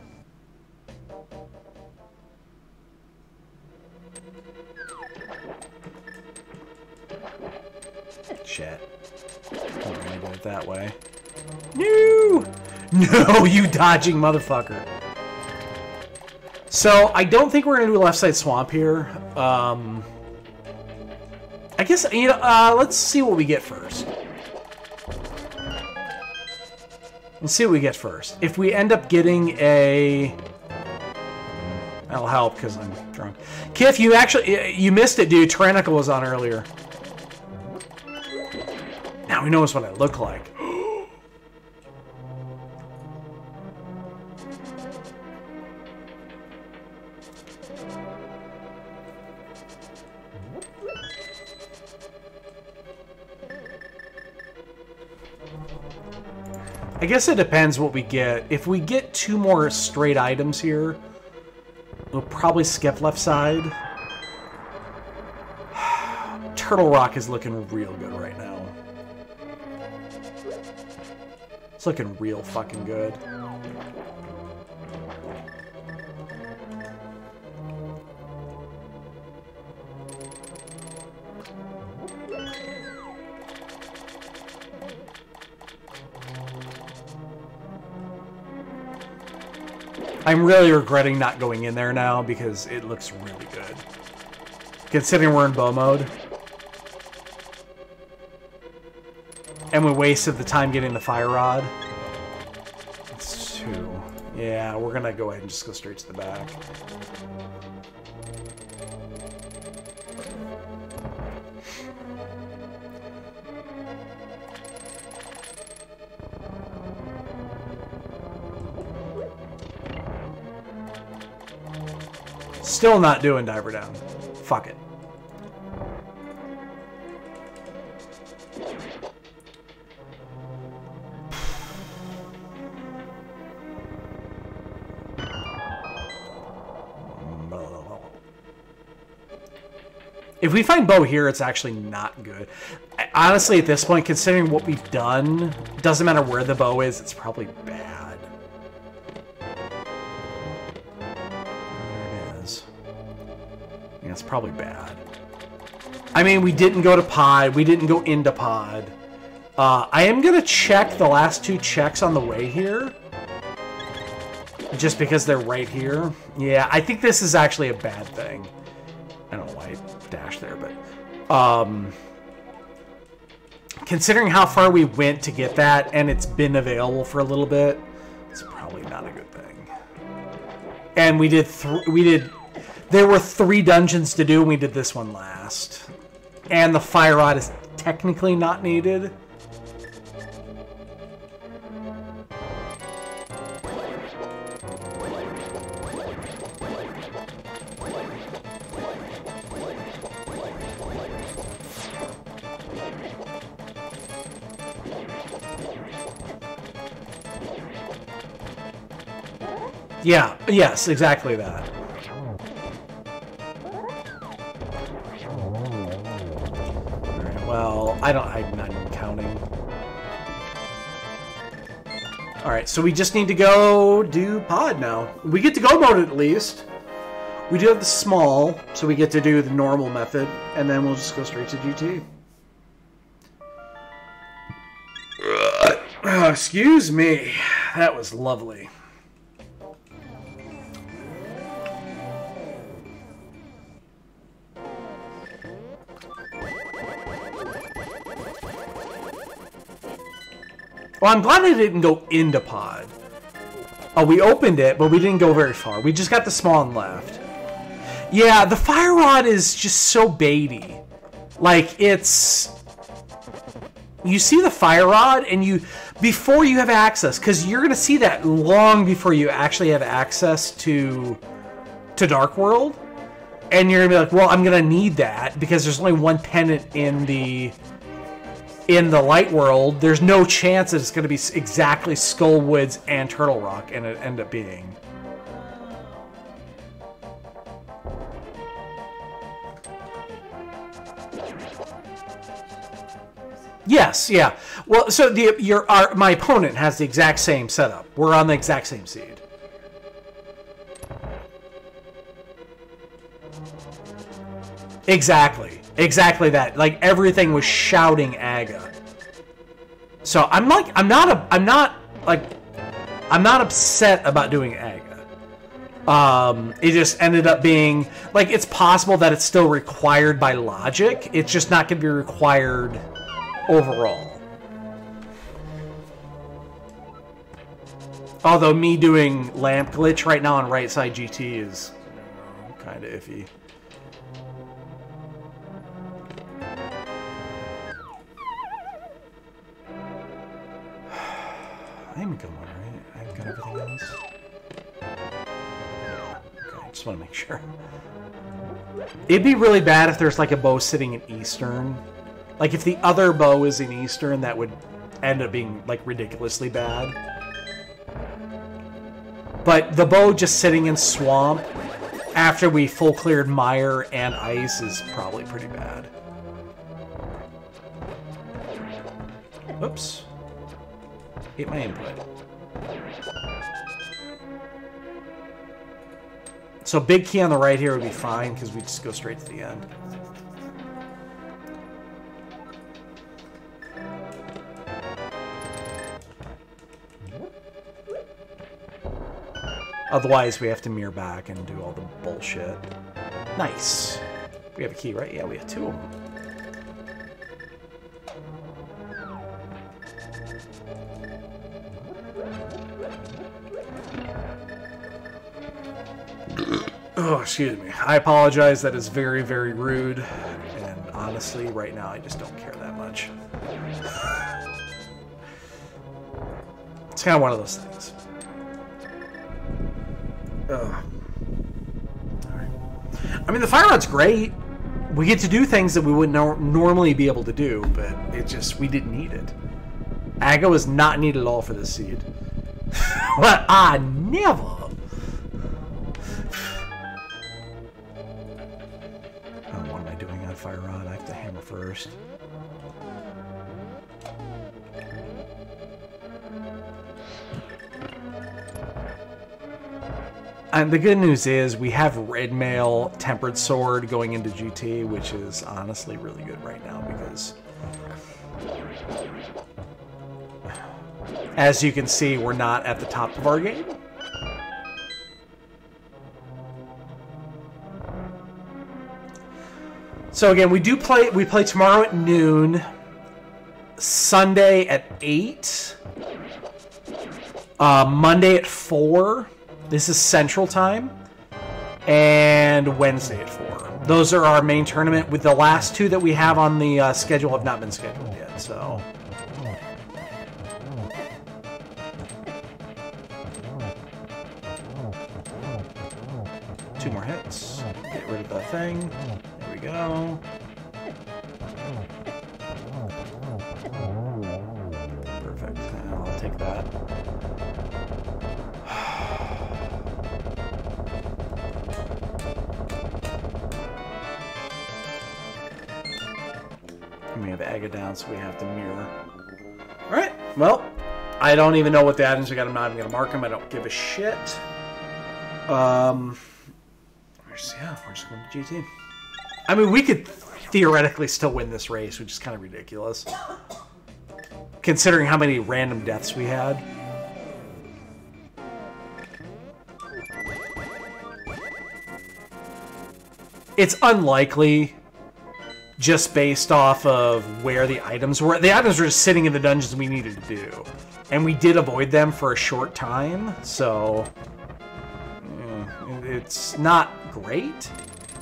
Shit. I'm gonna go it that way. No! No, you dodging motherfucker. So, I don't think we're gonna do a left side swamp here. I guess, you know, let's see what we get first. Let's see what we get first. If we end up getting a... That'll help, because I'm drunk. Kiff, you actually... You missed it, dude. Tyrannical was on earlier. Now he knows what I look like. I guess it depends what we get. If we get 2 more straight items here, we'll probably skip left side. Turtle Rock is looking real good right now. It's looking real fucking good. I'm really regretting not going in there now because it looks really good. Considering we're in bow mode. And we wasted the time getting the fire rod. It's 2. Yeah, we're gonna go ahead and just go straight to the back. Still not doing Diver Down. Fuck it. If we find bow here, it's actually not good. Honestly, at this point, considering what we've done, doesn't matter where the bow is, it's probably bad. There it is. Yeah, it's probably bad. I mean, we didn't go to pod. We didn't go into pod. I am going to check the last 2 checks on the way here. Just because they're right here. Yeah, I think this is actually a bad thing. I don't know why I dashed there, but... considering how far we went to get that, and it's been available for a little bit, it's probably not a good thing. And we did... There were 3 dungeons to do, and we did this one last. And the fire rod is technically not needed. Yeah, yes, exactly that. Alright, well, I'm not even counting. Alright, so we just need to go do pod now. We get to go mode at least. We do have the small, so we get to do the normal method, and then we'll just go straight to GT. Excuse me. That was lovely. Well, I'm glad I didn't go into pod. Oh, we opened it, but we didn't go very far. We just got the small and left. Yeah, the fire rod is just so baity. Like, it's... You see the fire rod, and you... Before you have access, because you're going to see that long before you actually have access to Dark World. And you're going to be like, well, I'm going to need that, because there's only one pennant in the light world. There's no chance that it's going to be exactly Skullwoods and Turtle Rock, and it end up being. Yes, yeah. Well, so my opponent has the exact same setup. We're on the exact same seed. Exactly. Exactly that. Like, everything was shouting Aga. So I'm not upset about doing Aga. It just ended up being like it's possible that it's still required by logic. It's just not going to be required overall. Although me doing lamp glitch right now on right side GT is kind of iffy. I am going right. I've got everything else. Okay, just want to make sure. It'd be really bad if there's like a bow sitting in Eastern. Like if the other bow is in Eastern, that would end up being like ridiculously bad. But the bow just sitting in Swamp after we full cleared Mire and Ice is probably pretty bad. Oops. Hate my input. So big key on the right here would be fine because we just go straight to the end. Otherwise, we have to mirror back and do all the bullshit. Nice. We have a key, right? Yeah, we have two of them. Oh, excuse me. I apologize. That is very, very rude. And honestly, right now, I just don't care that much. It's kind of one of those things. Ugh. Alright. I mean, the fire rod's great. We get to do things that we wouldn't normally be able to do, but it just, we didn't need it. Aga was not needed at all for this seed. But I never. What am I doing on fire rod? I have to hammer first. And the good news is we have Red Mail Tempered Sword going into GT, which is honestly really good right now because, as you can see, we're not at the top of our game. So again, we play tomorrow at noon, Sunday at 8, Monday at 4. This is Central Time, and Wednesday at 4. Those are our main tournament, with the last two that we have on the schedule have not been scheduled yet, so. Two more hits. Get rid of the thing. There we go. Perfect. I'll take that. We have Aga down, so we have to mirror. Alright, well, I don't even know what the items we got. I'm not even going to mark them. I don't give a shit. We're just going to GT. I mean, we could theoretically still win this race, which is kind of ridiculous. Considering how many random deaths we had. It's unlikely, just based off of where the items were. The items were just sitting in the dungeons we needed to do. And we did avoid them for a short time, so it's not great.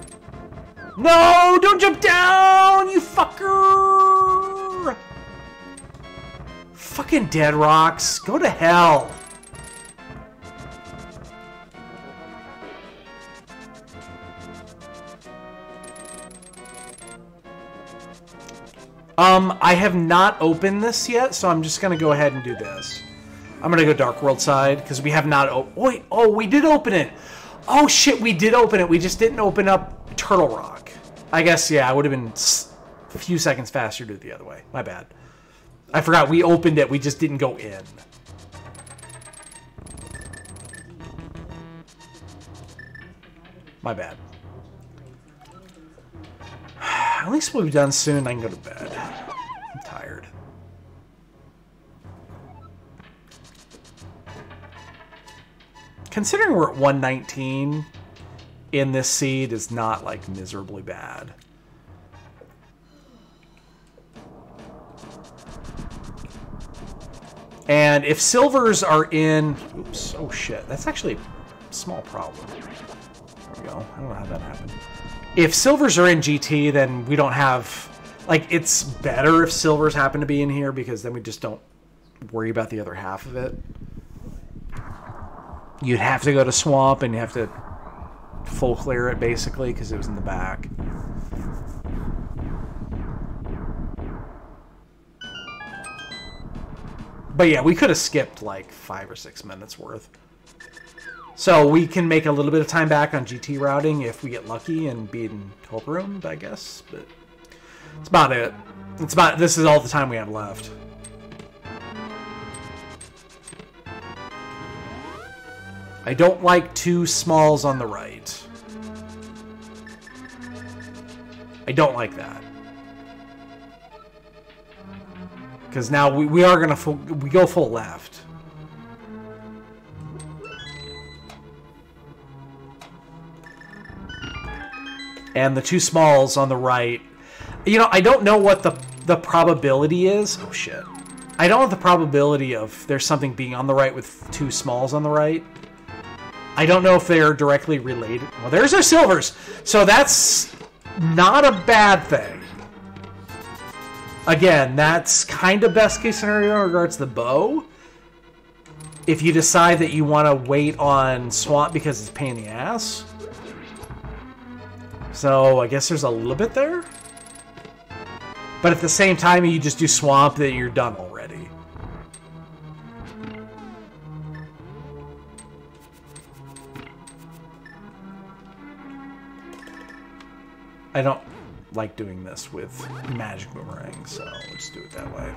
No, don't jump down, you fucker! Fucking Dead Rocks, go to hell. I have not opened this yet, so I'm just gonna go ahead and do this. I'm gonna go Dark World side, because we have not wait, oh, we did open it! Oh shit, we did open it, we just didn't open up Turtle Rock. I guess, yeah, it would have been a few seconds faster to do it the other way. My bad. I forgot, we opened it, we just didn't go in. My bad. At least we'll be done soon, I can go to bed. I'm tired. considering we're at 119 in this seed is not like miserably bad. And if silvers are in... Oops, oh shit. That's actually a small problem. There we go. I don't know how that happened. If silvers are in GT, then we don't have... Like, it's better if silvers happen to be in here, because then we just don't worry about the other half of it. You'd have to go to Swamp, and you have to full clear it, basically, because it was in the back. But yeah, we could have skipped like 5 or 6 minutes worth. So we can make a little bit of time back on GT routing if we get lucky and be in Hope Room, I guess. But that's about it. This is all the time we have left. I don't like 2 smalls on the right. I don't like that. Because now we are going to we go full left. And the 2 smalls on the right. You know, I don't know what the probability is. Oh, shit. I don't know the probability of there's something being on the right with 2 smalls on the right. I don't know if they're directly related. Well, there's our silvers. So that's not a bad thing. Again, that's kind of best case scenario in regards to the bow. If you decide that you want to wait on Swamp because it's a pain in the ass. So I guess there's a little bit there. But at the same time, you just do Swamp, that you're done already. I don't like doing this with magic boomerang, so we'll just do it that way.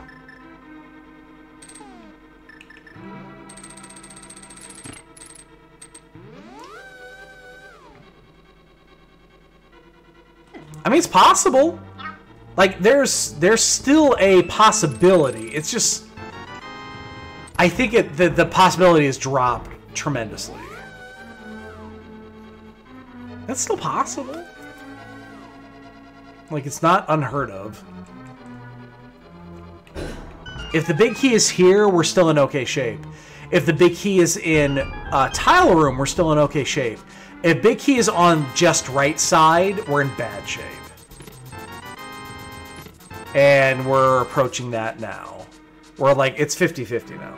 I mean, it's possible. Like, there's still a possibility. It's just, I think the possibility has dropped tremendously. That's still possible. Like, it's not unheard of. If the big key is here, we're still in okay shape. If the big key is in tile room, we're still in okay shape. If big key is on just right side, we're in bad shape. And we're approaching that now. We're like, it's 50-50 now.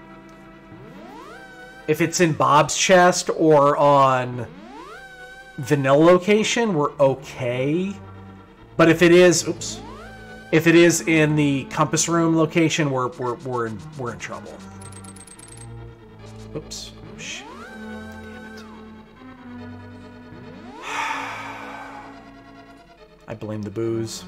If it's in Bob's chest or on vanilla location, we're okay. But if it is, oops, if it is in the compass room location, we're in trouble. Oops. Oh, shit. Damn it. I blame the booze.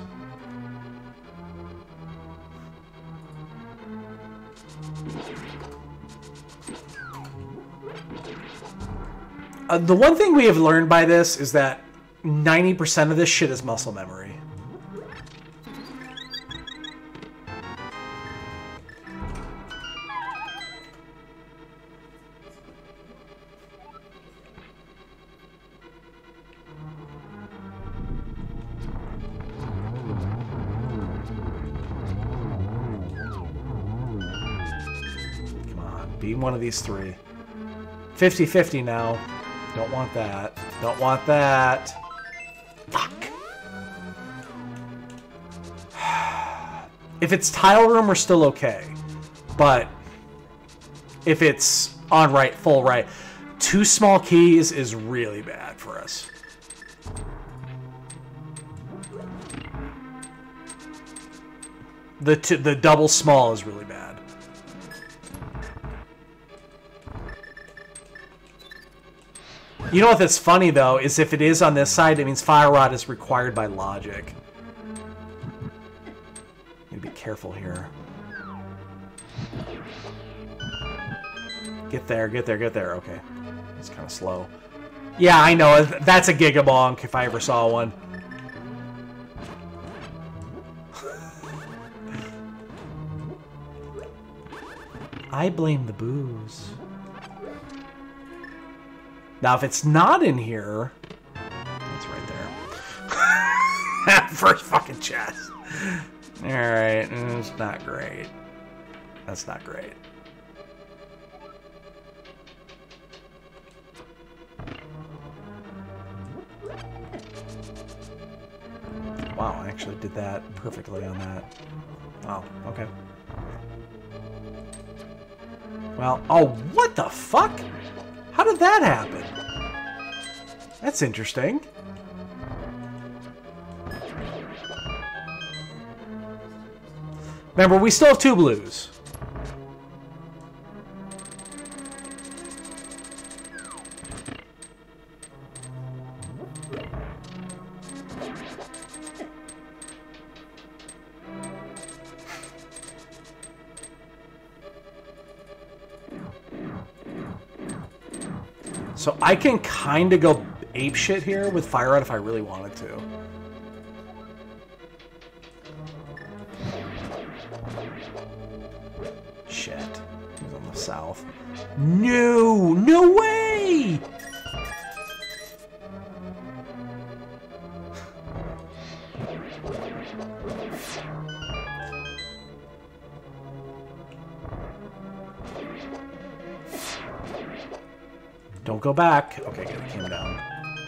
The one thing we have learned by this is that 90% of this shit is muscle memory. Come on, be one of these 3. 50-50 now. Don't want that. Don't want that. Fuck. If it's tile room, we're still okay. But if it's on right, full right, 2 small keys is really bad for us. The double small is really bad. You know what that's funny, though, is if it is on this side, it means Fire Rod is required by logic. Need to be careful here. Get there, get there, get there. Okay. It's kind of slow. Yeah, I know. That's a Gigabonk if I ever saw one. I blame the booze. Now, if it's not in here, it's right there. First fucking chest. All right, it's not great. That's not great. Wow, I actually did that perfectly on that. Wow, okay. Well, oh, what the fuck? How did that happen? That's interesting. Remember, we still have 2 blues. So I can kind of go apeshit here with Fire Rod if I really wanted to. Shit. He's on the south. No! No way! Don't go back. Okay, good. It came down.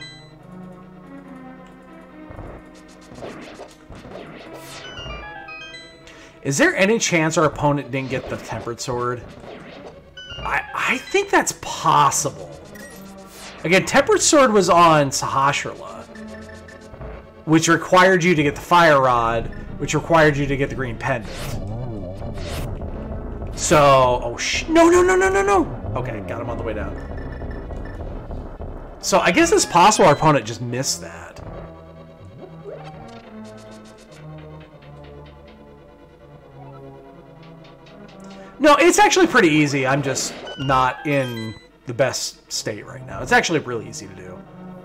Is there any chance our opponent didn't get the Tempered Sword? I think that's possible. Again, Tempered Sword was on Sahasrahla, which required you to get the Fire Rod, which required you to get the Green Pendant. So, oh no, no, no, no, no, no. Okay, got him on the way down. So I guess it's possible our opponent just missed that. No, it's actually pretty easy. I'm just not in the best state right now. It's actually really easy to do.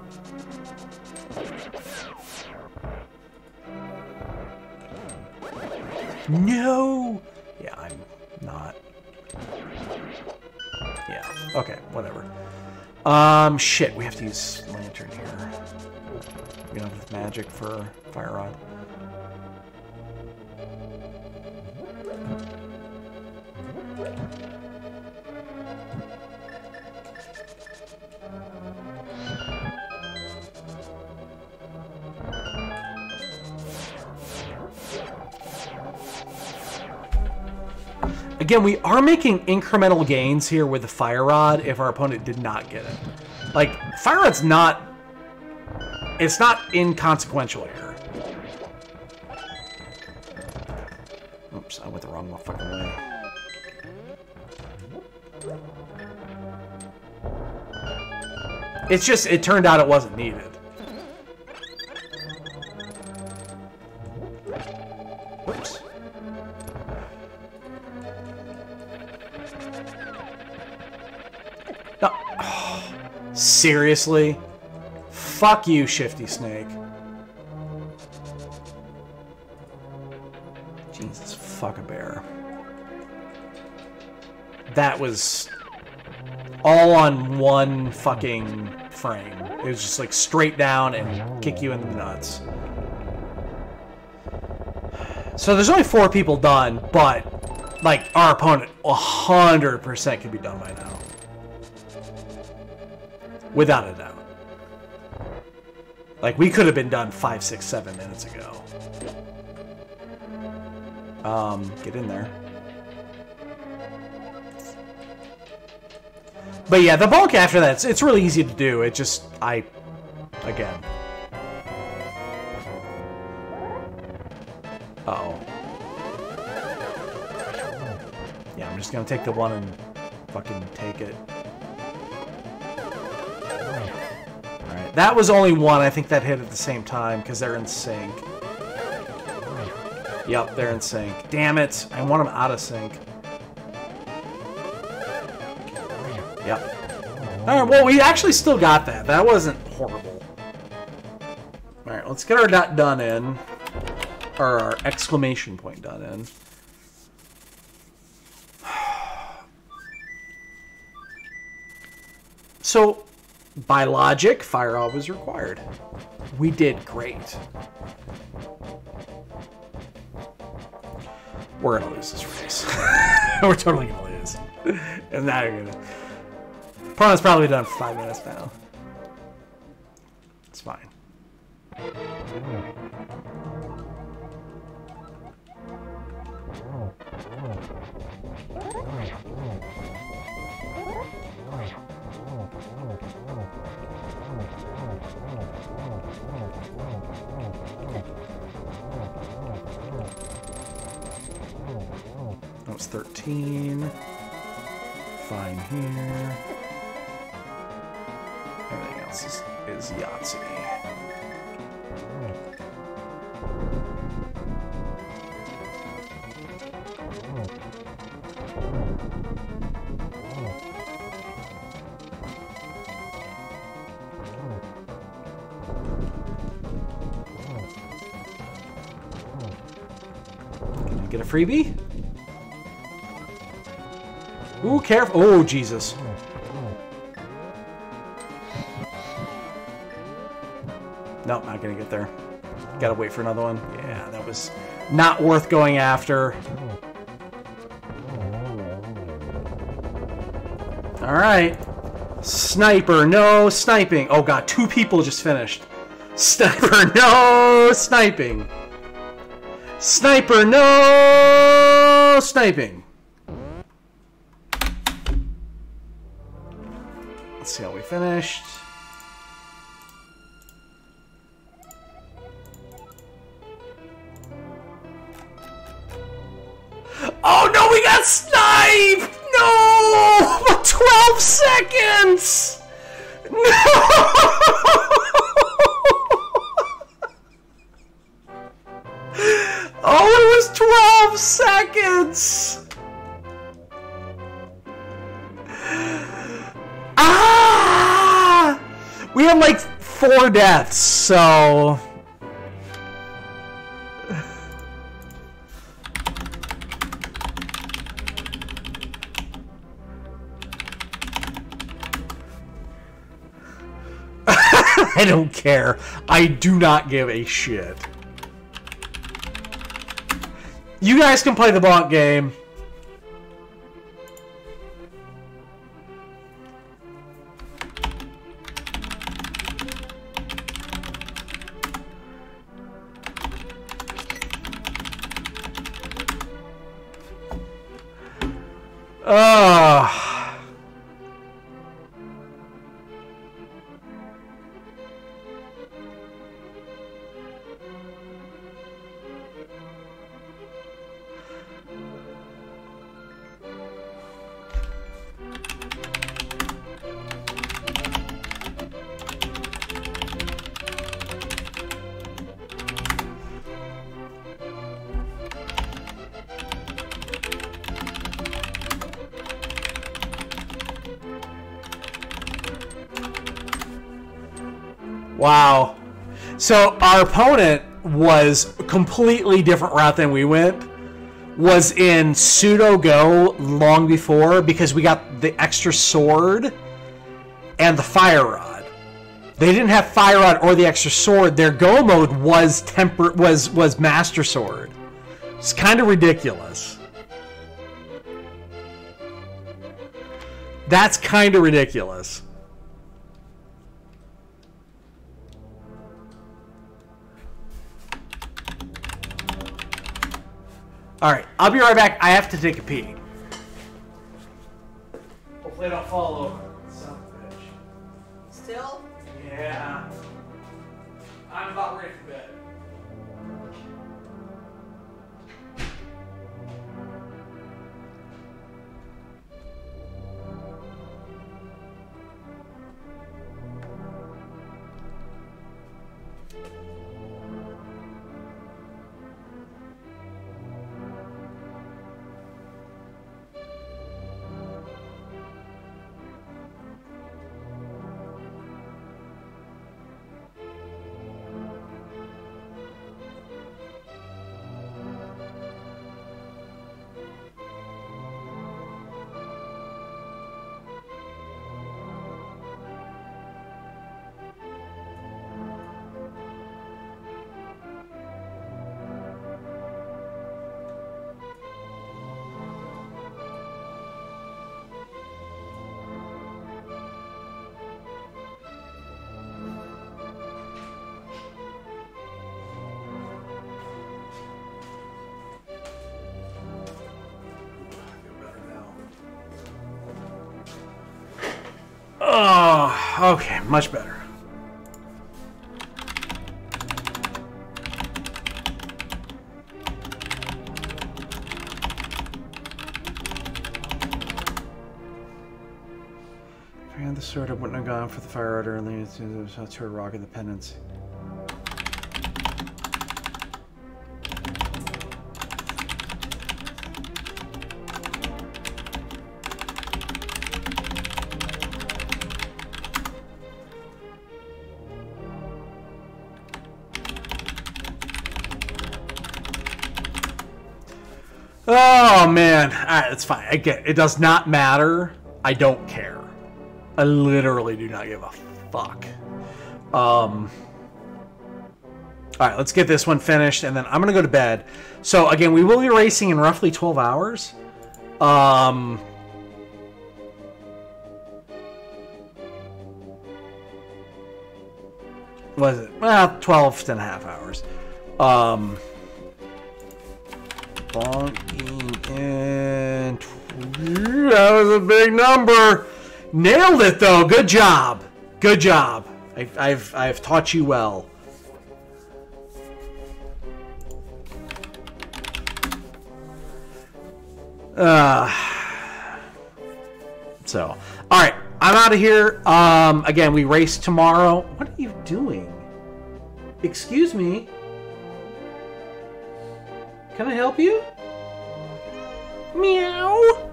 No! Yeah, I'm not. Yeah, okay, whatever. Shit, we have to use Lantern here. We don't have magic for Fire Rod. Again, we are making incremental gains here with the Fire Rod if our opponent did not get it. Like, Fire Rod's not... It's not inconsequential here. Oops, I went the wrong fucking way. It's just, it turned out it wasn't needed. Whoops. No. Oh, seriously? Fuck you, Shifty Snake. Jesus, fuck a bear. That was all on one fucking frame. It was just like straight down and kick you in the nuts. So there's only 4 people done, but like our opponent 100% could be done by now. Without a doubt. Like, we could have been done 5, 6, 7 minutes ago. Get in there. But yeah, the bulk after that, it's really easy to do. It just, again. Uh-oh. Yeah, I'm just gonna take the one and fucking take it. Alright, that was only one. I think that hit at the same time, because they're in sync. Yep, they're in sync. Damn it! I want them out of sync. Yep. Alright, well, we actually still got that. That wasn't horrible. Alright, let's get our dot done in. Or our exclamation point done in. So, By logic, fire rod was required. We did great. We're gonna lose this race. We're totally gonna lose. And now you're gonna. Opponent's probably done for 5 minutes now. It's fine. That was 13. Fine here. Everything else is Yahtzee. Can I get a freebie? Ooh, careful. Oh, Jesus. Nope, not gonna get there. Gotta wait for another one. Yeah, that was not worth going after. Alright. Sniper, no sniping. Oh god, 2 people just finished. Sniper, no sniping. Sniper, no sniping. Let's see how we finished. Oh no, we got sniped! No! 12 seconds! No! Oh, it was 12 seconds! Ah! We had like 4 deaths, so... I don't care. I do not give a shit. You guys can play the bonk game. Wow. So our opponent was a completely different route than we went. Was in pseudo go long before because we got the extra sword and the fire rod. They didn't have fire rod or the extra sword. Their go mode was was master sword. It's kind of ridiculous. That's kind of ridiculous. Alright, I'll be right back. I have to take a pee. Hopefully I don't fall over. Son of a bitch. Still? Yeah. I'm about ready for bed. Oh, okay, much better. If I had the sword, I wouldn't have gone for the fire order and leading to a rock of the penance. Oh man, alright, that's fine. I get it. It does not matter. I don't care. I literally do not give a fuck. Alright, let's get this one finished and then I'm gonna go to bed. So again, we will be racing in roughly 12 hours. Was it? Well, 12 and a half hours. Bonking in. That was a big number. Nailed it though. Good job. Good job. I've taught you well. So, all right. I'm out of here. Again, we race tomorrow. What are you doing? Excuse me. Can I help you? Meow.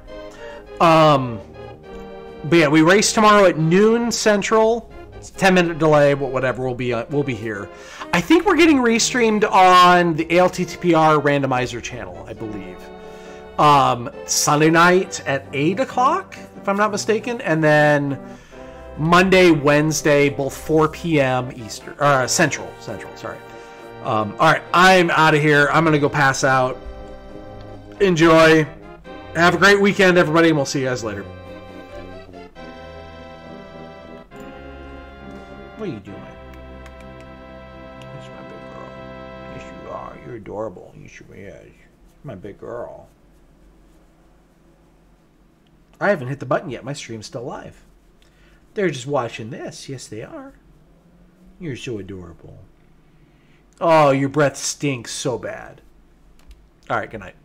But yeah, we race tomorrow at noon Central. It's a 10-minute delay, but whatever. We'll be here. I think we're getting restreamed on the ALTTPR randomizer channel, I believe. Sunday night at 8 o'clock, if I'm not mistaken, and then Monday, Wednesday, both 4 p.m. Eastern, Central. Sorry. All right, I'm out of here. I'm gonna go pass out. Enjoy. Have a great weekend, everybody, and we'll see you guys later. What are you doing? That's my big girl. Yes, you are. You're adorable. You sure is. My big girl. I haven't hit the button yet. My stream's still live. They're just watching this. Yes, they are. You're so adorable. Oh, your breath stinks so bad. All right, good night.